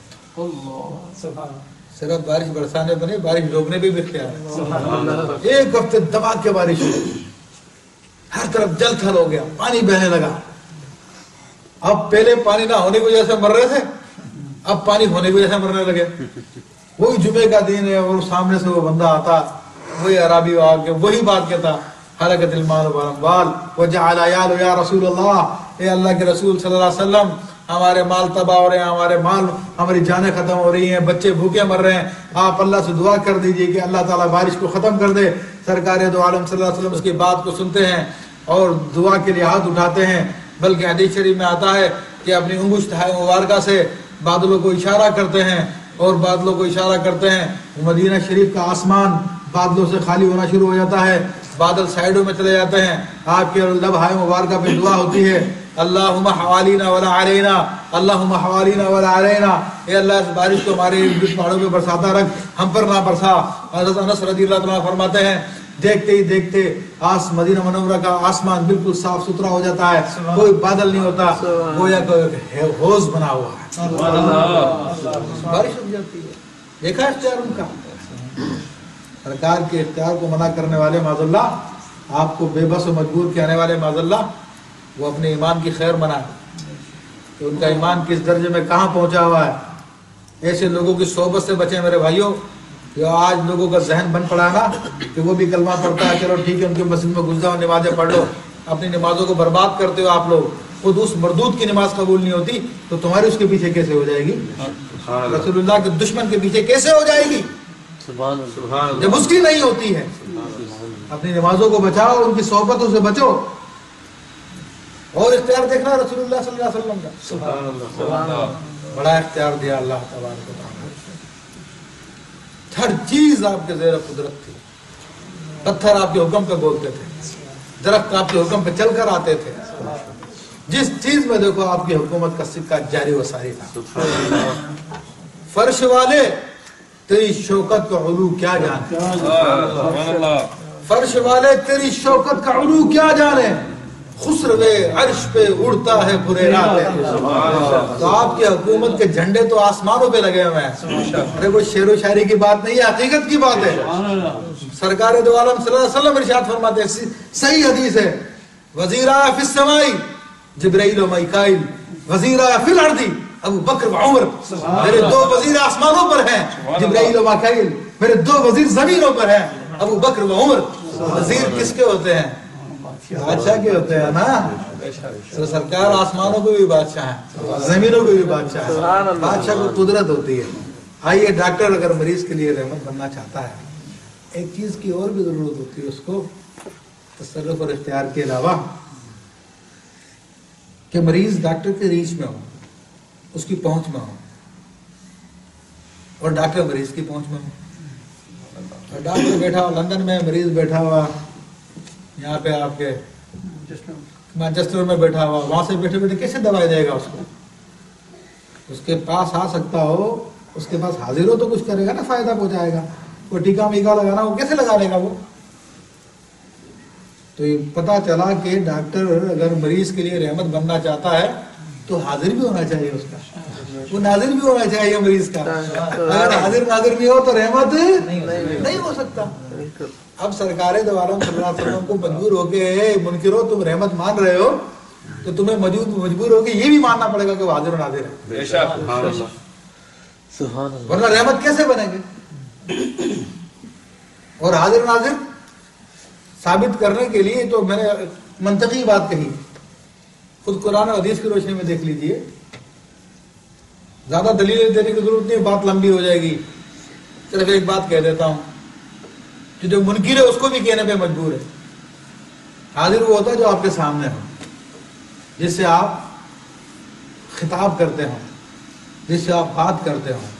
صرف بارش برسانے پر نہیں، بارش روکنے بھی اختیار ہے۔ ایک ہفتے دبا کے بارش ہوئی، ہر طرف جل تھل ہو گیا، پانی بہنے لگا۔ اب پہلے پانی نہ ہونے کی وجہ سے مر رہے تھے، اب پانی ہونے کی وجہ سے مرنے لگے۔ وہی جمعے کا دن ہے اور سامنے سے وہ بندہ آتا، وہی عربی آ کے وہی بات کہتا، حلقت المال والاموال وجعل عیال یا رسول اللہ، اے اللہ کے رسول صلی اللہ علیہ وسلم ہمارے مال تباہ ہو رہے ہیں، ہمارے مال ہماری جانیں ختم ہو رہی ہیں، بچے بھوکے مر رہے ہیں، آپ اللہ سے دعا کر دیجئے کہ اللہ تعالیٰ بارش کو ختم کر دے۔ سرکار دو عالم صلی اللہ علیہ وسلم اس کی بات کو سنتے ہیں اور دعا کے لیے ہاتھ اٹھاتے ہیں، بلکہ حدیث شریف میں آتا ہے کہ اپنی انگشت مبارکہ سے بادلوں کو اشارہ کرتے ہیں اور بادلوں کو اشارہ کرتے ہیں، مدینہ شریف کا آسمان بادلوں سے خالی ہونا شروع ہو جاتا ہے، بادل سائیڈوں میں چلے جاتے ہیں، آپ کے لبہائے مبارکہ پہ دعا ہوتی ہے، اللہم حوالینا ولا علینا، اللہم حوالینا ولا علینا، اے اللہ اس بارش کو ہمارے پہاڑوں پہ برساتا رکھ، ہم پر نہ برسا۔ حضرت انس رضی اللہ عنہ فرماتے ہیں دیکھتے ہی دیکھتے آس مدینہ منورہ کا آسمان بالکل صاف ستھرا ہو جاتا ہے، کوئی بادل نہیں ہوتا، گویا کوئی حوض بنا ہوا ہے، بارش ہو جاتی ہے۔ دیکھا اختیار ان کا، سرکار کے اختیار کو منع کرنے والے معاذ اللہ، آپ کو بے بس و مجبور کہنے والے معاذ اللہ، وہ اپنے ایمان کی خیر منائے کہ ان کا ایمان کس درجے میں کہاں پہنچا ہوا ہے۔ ایسے لوگوں کی صحبت سے بچیں میرے بھائیوں، جو آج لوگوں کا ذہن بن پڑا نا کہ وہ بھی کلمہ پڑھتا ہے، چلو ٹھیک ہے ان کے مسجد میں گھس جاؤ نمازیں پڑھ لو، اپنی نمازوں کو برباد کرتے ہو آپ لوگ، خود اس مردود کی نماز قبول نہیں ہوتی تو تمہاری اس کے پیچھے کیسے ہو جائے گی؟ رسول اللہ کے دشمن کے پیچھے کیسے ہو جائے گی جب اس کی نہیں ہوتی ہے؟ اپنی نمازوں کو بچاؤ، ان کی صحبتوں سے بچو، اور اختیار دیکھنا رسول اللہ صلی اللہ علیہ وسلم کا بڑا اختیار دیا اللہ تبارک و تعالیٰ، ہر چیز آپ کے زیر قدرت تھی، پتھر آپ کے حکم پہ بولتے تھے، درخت آپ کے حکم پہ چل کر آتے تھے، جس چیز میں دیکھو آپ کی حکومت کا سکہ جاری و ساری تھا۔ فرش والے تیری شوکت کا علو کیا جانے، فرش والے تیری شوکت کا علو کیا جانے، خسروے عرش پہ اڑتا ہے برے راتے۔ تو آپ کی حکومت کے جھنڈے تو آسمانوں پہ لگے ہوئے ہیں، ارے کوئی شعر و شاعری کی بات نہیں ہے، حقیقت کی بات ہے۔ سرکار دو عالم صلی اللہ علیہ وسلم ارشاد فرماتے ہیں، صحیح حدیث ہے، وزیرا فی السماء جبرائیل و میکائیل، وزیرا فی الارض ابو بکر و عمر، میرے دو وزیر آسمانوں پر ہیں جبرائیل و میکائیل، میرے دو وزیر زمینوں پر ہیں ابو بکر و عمر۔ وزیر کس کے ہوتے ہیں؟ بادشاہ کے ہوتے ہیں نا، سرکار آسمانوں کو بھی بادشاہ ہیں، زمینوں کو بھی بادشاہ ہیں، بادشاہ کو قدرت ہوتی ہے۔ آئیے ڈاکٹر اگر مریض کے لیے رحمت بننا چاہتا ہے، ایک چیز کی اور بھی ضرورت ہوتی ہے اس کو، تصرف اور اختیار کے علاوہ، کہ مریض ڈاکٹر کے ریچ میں ہو، اس کی پہنچ میں ہو، اور ڈاکٹر مریض کی پہنچ میں ہو۔ ڈاکٹر بیٹھا ہوا لندن میں، مریض بیٹھا ہوا یہاں پہ آپ کے مانچسٹر میں بیٹھا ہوا، وہاں سے بیٹھے بیٹھے کیسے دوائی دے گا اس کو؟ اس کے پاس آ سکتا ہو، اس کے پاس حاضر ہو تو کچھ کرے گا نا، فائدہ پہنچائے گا، کوئی ٹیکا میکا لگانا وہ کیسے لگا لے گا وہ؟ تو یہ پتا چلا کہ ڈاکٹر اگر مریض کے لیے رحمت بننا چاہتا ہے تو حاضر بھی ہونا چاہیے اس کا، وہ ناظر بھی ہونا چاہیے مریض کا، اگر حاضر ناظر بھی ہو تو رحمت نہیں ہو سکتا۔ اب سرکار دو عالم صلی اللہ علیہ وسلم کو مجبور ہو کے منکرو تم رحمت مان رہے ہو تو تمہیں مجبور ہو کے یہ بھی ماننا پڑے گا کہ وہ حاضر و ناظر ہے، ورنہ رحمت کیسے بنے گے؟ اور حاضر و ناظر ثابت کرنے کے لیے تو میں نے منطقی بات کہی، خود قرآن و حدیث کی روشنی میں دیکھ لیجئے، زیادہ دلیل دینے کی ضرورت نہیں، بات لمبی ہو جائے گی۔ صرف ایک بات کہہ دیتا ہوں کہ جو منکر ہے اس کو بھی کہنے پہ مجبور ہے. حاضر وہ ہوتا ہے جو آپ کے سامنے ہو، جس سے آپ خطاب کرتے ہوں، جس سے آپ بات کرتے ہوں.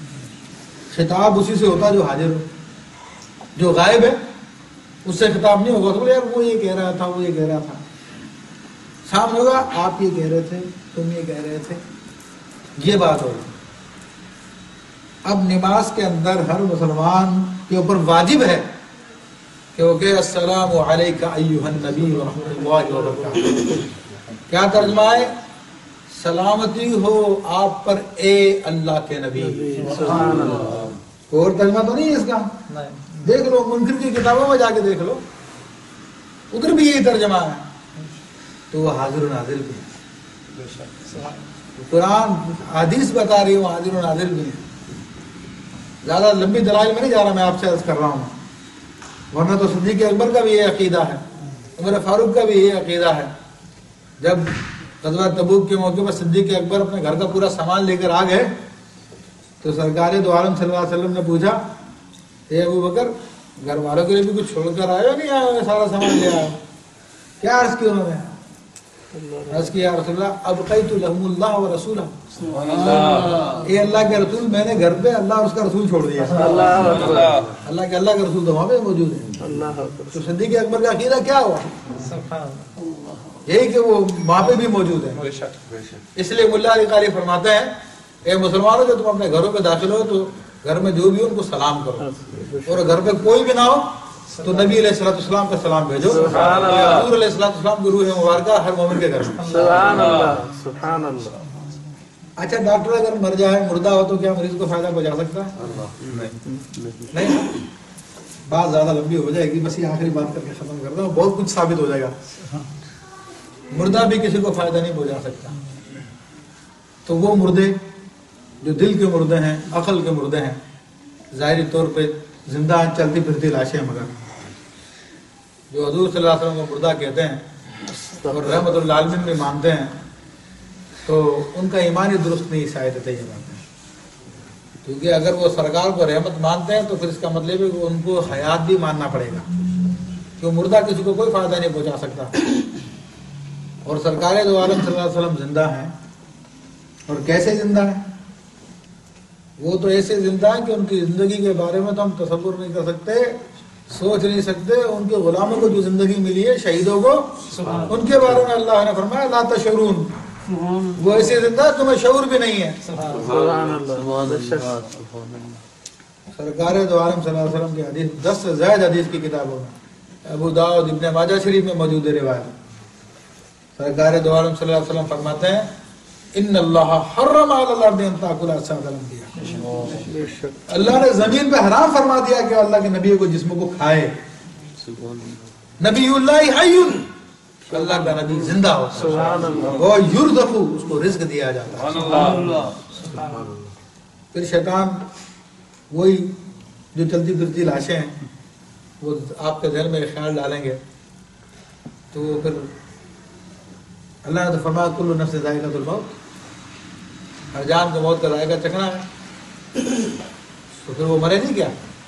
خطاب اسی سے ہوتا ہے جو حاضر ہو. جو غائب ہے اس سے خطاب نہیں ہوگا تو یار وہ یہ کہہ رہا تھا، وہ یہ کہہ رہا تھا. سامنے ہوگا آپ یہ کہہ رہے تھے، تم یہ کہہ رہے تھے، یہ بات ہوگی. اب نماز کے اندر ہر مسلمان کے اوپر واجب ہے کہ وہ کہ السلام علیکہ ایھا النبی ورحمۃ اللہ وبرکاتہ. کیا ترجمہ ہے؟ سلامتی ہو آپ پر اے اللہ کے نبی. سبحان اللہ. اور ترجمہ تو نہیں ہے اس کا؟ دیکھ لو منکر کی کتابوں میں جا کے دیکھ لو، ادھر بھی یہی ترجمہ ہے. تو وہ حاضر و ناظر بھی ہے. قرآن حدیث بتا رہی ہوں حاضر و ناظر بھی ہے. زیادہ لمبی دلائل میں نہیں جا رہا، میں آپ سے عرض کر رہا ہوں. ورنہ تو صدیق اکبر کا بھی یہ عقیدہ ہے، عمر فاروق کا بھی یہ عقیدہ ہے. جب غزوہ تبوک کے موقع پر صدیق اکبر اپنے گھر کا پورا سامان لے کر آ گئے تو سرکار دو عالم صلی اللہ علیہ وسلم نے پوچھا اے ابو بکر گھر والوں کے لیے بھی کچھ چھوڑ کر آئے ہو کہ یا سارا سامان لے آئے؟ کیا عرض کی انہوں نے؟ عرض کی یا رسول اللہ ابقیت لهم اللہ و رسولہ. اے اللہ کے رسول میں نے گھر پہ اللہ اور اس کا رسول چھوڑ دیا. اللہ کے اللہ کا رسول تو وہاں پہ موجود ہے. تو صدیق اکبر کا عقیدہ کیا ہوا؟ یہی کہ وہ وہاں پہ بھی موجود ہے. اس لیے ملا علی قاری فرماتے ہیں اے مسلمانوں جو تم اپنے گھروں پہ داخل ہو تو گھر میں جو بھی ہو ان کو سلام کرو، اور گھر پہ کوئی بھی نہ ہو تو نبی علیہ الصلوۃ والسلام کا سلام بھیجو. حضور علیہ الصلوۃ والسلام کی روح مبارکہ ہر مومن کے گھر میں. سبحان اللہ سبحان اللہ. اچھا ڈاکٹر اگر مر جائے مردہ ہو تو کیا مریض کو فائدہ پہنچا سکتا ہے؟ نہیں. بات زیادہ لمبی ہو جائے گی، بس یہ آخری بات کر کے ختم کر دوں. بہت کچھ ثابت ہو جائے گا. مردہ بھی کسی کو فائدہ نہیں پہنچا سکتا. تو وہ مردے جو دل کے مردے ہیں، عقل کے مردے ہیں، ظاہری طور پہ زندہ چلتی پھرتی لاشیں، مگر جو حضور صلی اللہ علیہ وسلم کو مردہ کہتے ہیں اور رحمت اللہ عالمین بھی مانتے ہیں تو ان کا ایمانی درست نہیں شاید ہے یہ بات ہے. کیونکہ اگر وہ سرکار کو رحمت مانتے ہیں تو پھر اس کا مطلب ہے کہ ان کو حیات بھی ماننا پڑے گا، کہ مردہ کسی کو کوئی فائدہ نہیں پہنچا سکتا. اور سرکار دو عالم صلی اللہ علیہ وسلم زندہ ہیں. اور کیسے زندہ ہیں؟ وہ تو ایسے زندہ ہیں کہ ان کی زندگی کے بارے میں تو ہم تصور نہیں کر سکتے، سوچ نہیں سکتے. ان کے غلاموں کو جو زندگی ملی ہے، شہیدوں کو، ان کے بارے میں اللہ نے فرمایا لا تشعرون، وہ ایسے زندہ تمہیں شعور بھی نہیں ہے. سرکار دو عالم صلی اللہ علیہ وسلم کی حدیث دس سے زائد حدیث کی کتابوں میں، ابو داؤد ابن ماجہ شریف میں موجود ہے روایت. سرکار دو عالم صلی اللہ علیہ وسلم فرماتے ہیں ان اللہ حرم علی الارض ان تاکل اجساد الانبیاء. اللہ نے زمین پہ حرام فرما دیا کہ اللہ کے نبی کو جسموں کو کھائے. نبی اللہ حی، اللہ کا نبی زندہ ہوتا ہے، وہ یرزق، اس کو رزق دیا جاتا ہے. پھر شیطان وہی جو چلتی پھرتی لاشیں ہیں وہ آپ کے ذہن میں خیال ڈالیں گے تو وہ پھر اللہ نے تو فرمایا کل نفس ذائقۃ الموت، ہر جان کو موت کا ذائقہ چکھنا ہے. تو پھر وہ مرے نہیں کیا؟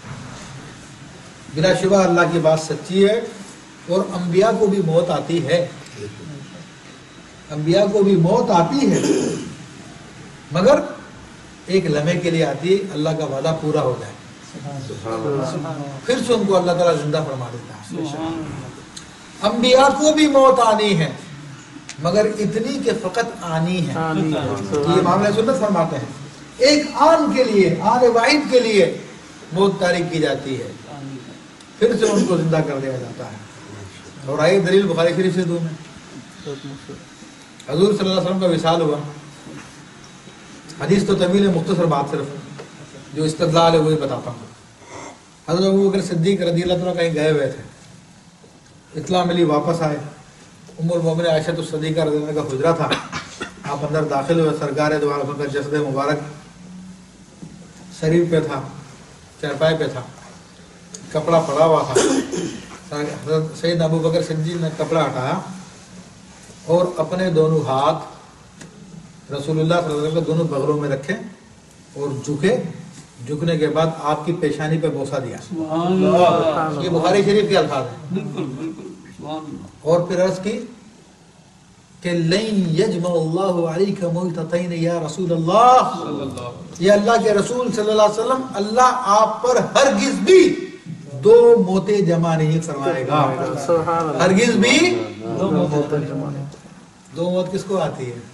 بلا شبہ اللہ کی بات سچی ہے. اور انبیاء کو بھی موت آتی ہے، انبیاء کو بھی موت آتی ہے، مگر ایک لمحے کے لیے آتی ہے، اللہ کا وعدہ پورا ہو جائے پھر سے ان کو اللہ تعالیٰ زندہ فرما دیتا ہے. انبیاء کو بھی موت آنی ہے مگر اتنی کہ فقط آنی ہے. یہ معاملہ سنت فرماتے ہیں ایک آن کے لیے، آن واحد کے لیے موت تاریخ کی جاتی ہے، پھر سے ان کو زندہ کر دیا جاتا ہے. اور آئے دلیل بخاری شریف سے دوں میں، حضور صلی اللہ علیہ وسلم کا وصال ہوا. حدیث تو طویل ہے، مختصر بات صرف جو استدلال ہے وہی بتاتا ہوں. حضرت ابوبکر صدیق رضی اللہ عنہ کہیں گئے ہوئے تھے، اطلاع ملی، واپس آئے. ام المومنین عائشہ الصدیقہ رضی اللہ عنہ کا حجرہ تھا، آپ اندر داخل ہوئے. سرکار دو عالم کا جسد مبارک شریر پہ تھا، چارپائی پہ تھا، کپڑا پڑا ہوا تھا. حضرت سیدنا ابو بکر صدیق نے کپڑا ہٹایا اور اپنے دونوں ہاتھ رسول اللہ صلی اللہ علیہ وسلم کے دونوں بغلوں میں رکھے اور جھکے جھکنے کے بعد آپ کی پیشانی پہ بوسہ دیا. سبحان اللہ. یہ بخاری شریف کے الفاظ ہیں. بالکل بالکل سبحان اللہ. اور پھر عرض کی کہ لن یجمع اللہ علیک موتتین یا رسول اللہ، یا اللہ کے رسول صلی اللہ علیہ وسلم، اللہ آپ پر ہرگز بھی دو موتیں جمع نہیں فرمائے گا. سبحان اللہ. ہرگز بھی دو موتیں. دو موت کس کو آتی ہے؟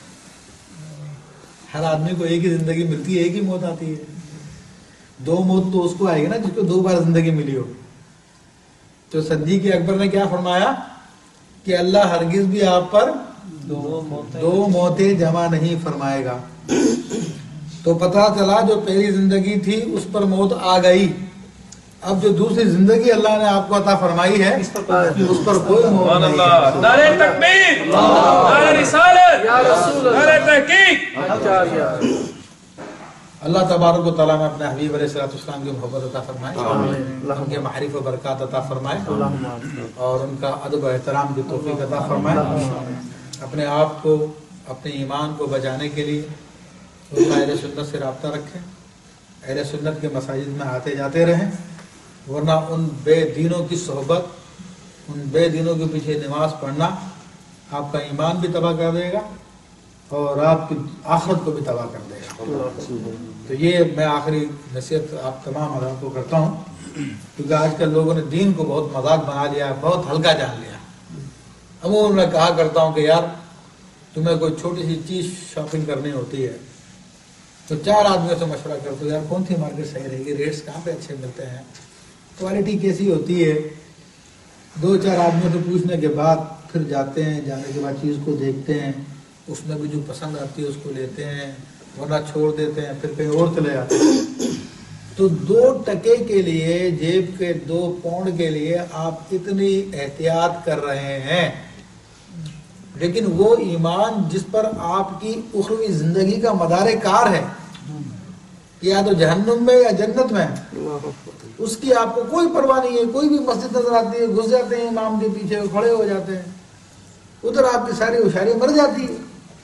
ہر آدمی کو ایک ہی زندگی ملتی ہے، ایک ہی موت آتی ہے. دو موت تو اس کو آئے گی نا جس کو دو بار زندگی ملی ہو. تو صدیق اکبر نے کیا فرمایا کہ اللہ ہرگز بھی آپ پر دو موتیں دو موتیں جمع نہیں فرمائے گا. تو پتہ چلا جو پہلی زندگی تھی اس پر موت آ گئی، اب جو دوسری زندگی اللہ نے آپ کو عطا فرمائی ہے اس پر کوئی موت سبحان نہیں. اللہ. نعرہ تکبیر، نعرہ رسالت، یا رسول اللہ. نعرہ تحقیق. کیا کیا. اللہ تبارک و تعالیٰ میں اپنے حبیب علیہ الصلوۃ والسلام کی محبت عطا فرمائے، آمین. ان کے معارف و برکات عطا فرمائے، اللہم آمین. اور ان کا ادب و احترام کی توفیق عطا فرمائے. اپنے آپ کو، اپنے ایمان کو بچانے کے لیے ان کا اہل سنت سے رابطہ رکھیں، اہل سنت کے مساجد میں آتے جاتے رہیں، ورنہ ان بے دینوں کی صحبت، ان بے دینوں کے پیچھے نماز پڑھنا آپ کا ایمان بھی تباہ کر دے گا اور آپ کی آخرت کو بھی تباہ کر دے گا. تو یہ میں آخری نصیحت آپ تمام حضرات کو کرتا ہوں، کیونکہ آج کل لوگوں نے دین کو بہت مذاق بنا لیا ہے، بہت ہلکا جان لیا. عموماً میں کہا کرتا ہوں کہ یار تمہیں کوئی چھوٹی سی چیز شاپنگ کرنی ہوتی ہے تو چار آدمیوں سے مشورہ کرتے ہو، یار کون سی مارکیٹ صحیح رہے گی، ریٹس کہاں پہ اچھے ملتے ہیں، کوالٹی کیسی ہوتی ہے. دو چار آدمیوں سے پوچھنے کے بعد پھر جاتے ہیں، جانے کے بعد چیز کو دیکھتے ہیں، اس میں بھی جو پسند آتی ہے اس کو لیتے ہیں، ورنہ چھوڑ دیتے ہیں، پھر کہیں اور چلے جاتے ہیں. تو دو ٹکے کے لیے، جیب کے دو پاؤنڈ کے لیے آپ اتنی احتیاط کر رہے ہیں، لیکن وہ ایمان جس پر آپ کی اخروی زندگی کا مدار کار ہے، یا تو جہنم میں یا جنت میں، اس کی آپ کو کوئی پرواہ نہیں ہے. کوئی بھی مسجد نظر آتی ہے، گھس جاتے ہیں امام کے پیچھے، کھڑے ہو جاتے ہیں، ادھر آپ کی ساری ہوشیاری مر جاتی ہے.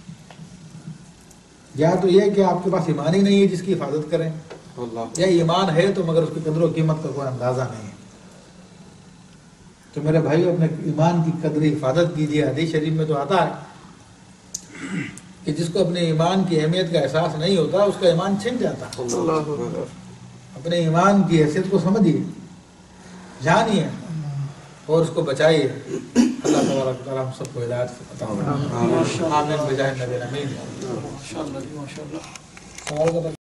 یا تو یہ کہ آپ کے پاس ایمان ہی نہیں ہے جس کی حفاظت کریں، یا ایمان ہے تو مگر اس کی قدر و قیمت کا کوئی اندازہ نہیں ہے. تو میرے بھائیو اپنے ایمان کی قدر حفاظت کیجیے. حدیث شریف میں تو آتا ہے کہ جس کو اپنے ایمان کی اہمیت کا احساس نہیں ہوتا اس کا ایمان چھن جاتا. اپنے ایمان کی حیثیت کو سمجھیے، جانیے اور اس کو بچائیے. اللہ تبارک و تعالیٰ ہم سب کو ہدایت عطا فرمائے. آمین بجاہ نبی امین. ماشاء اللہ ماشاء اللہ. سوال کا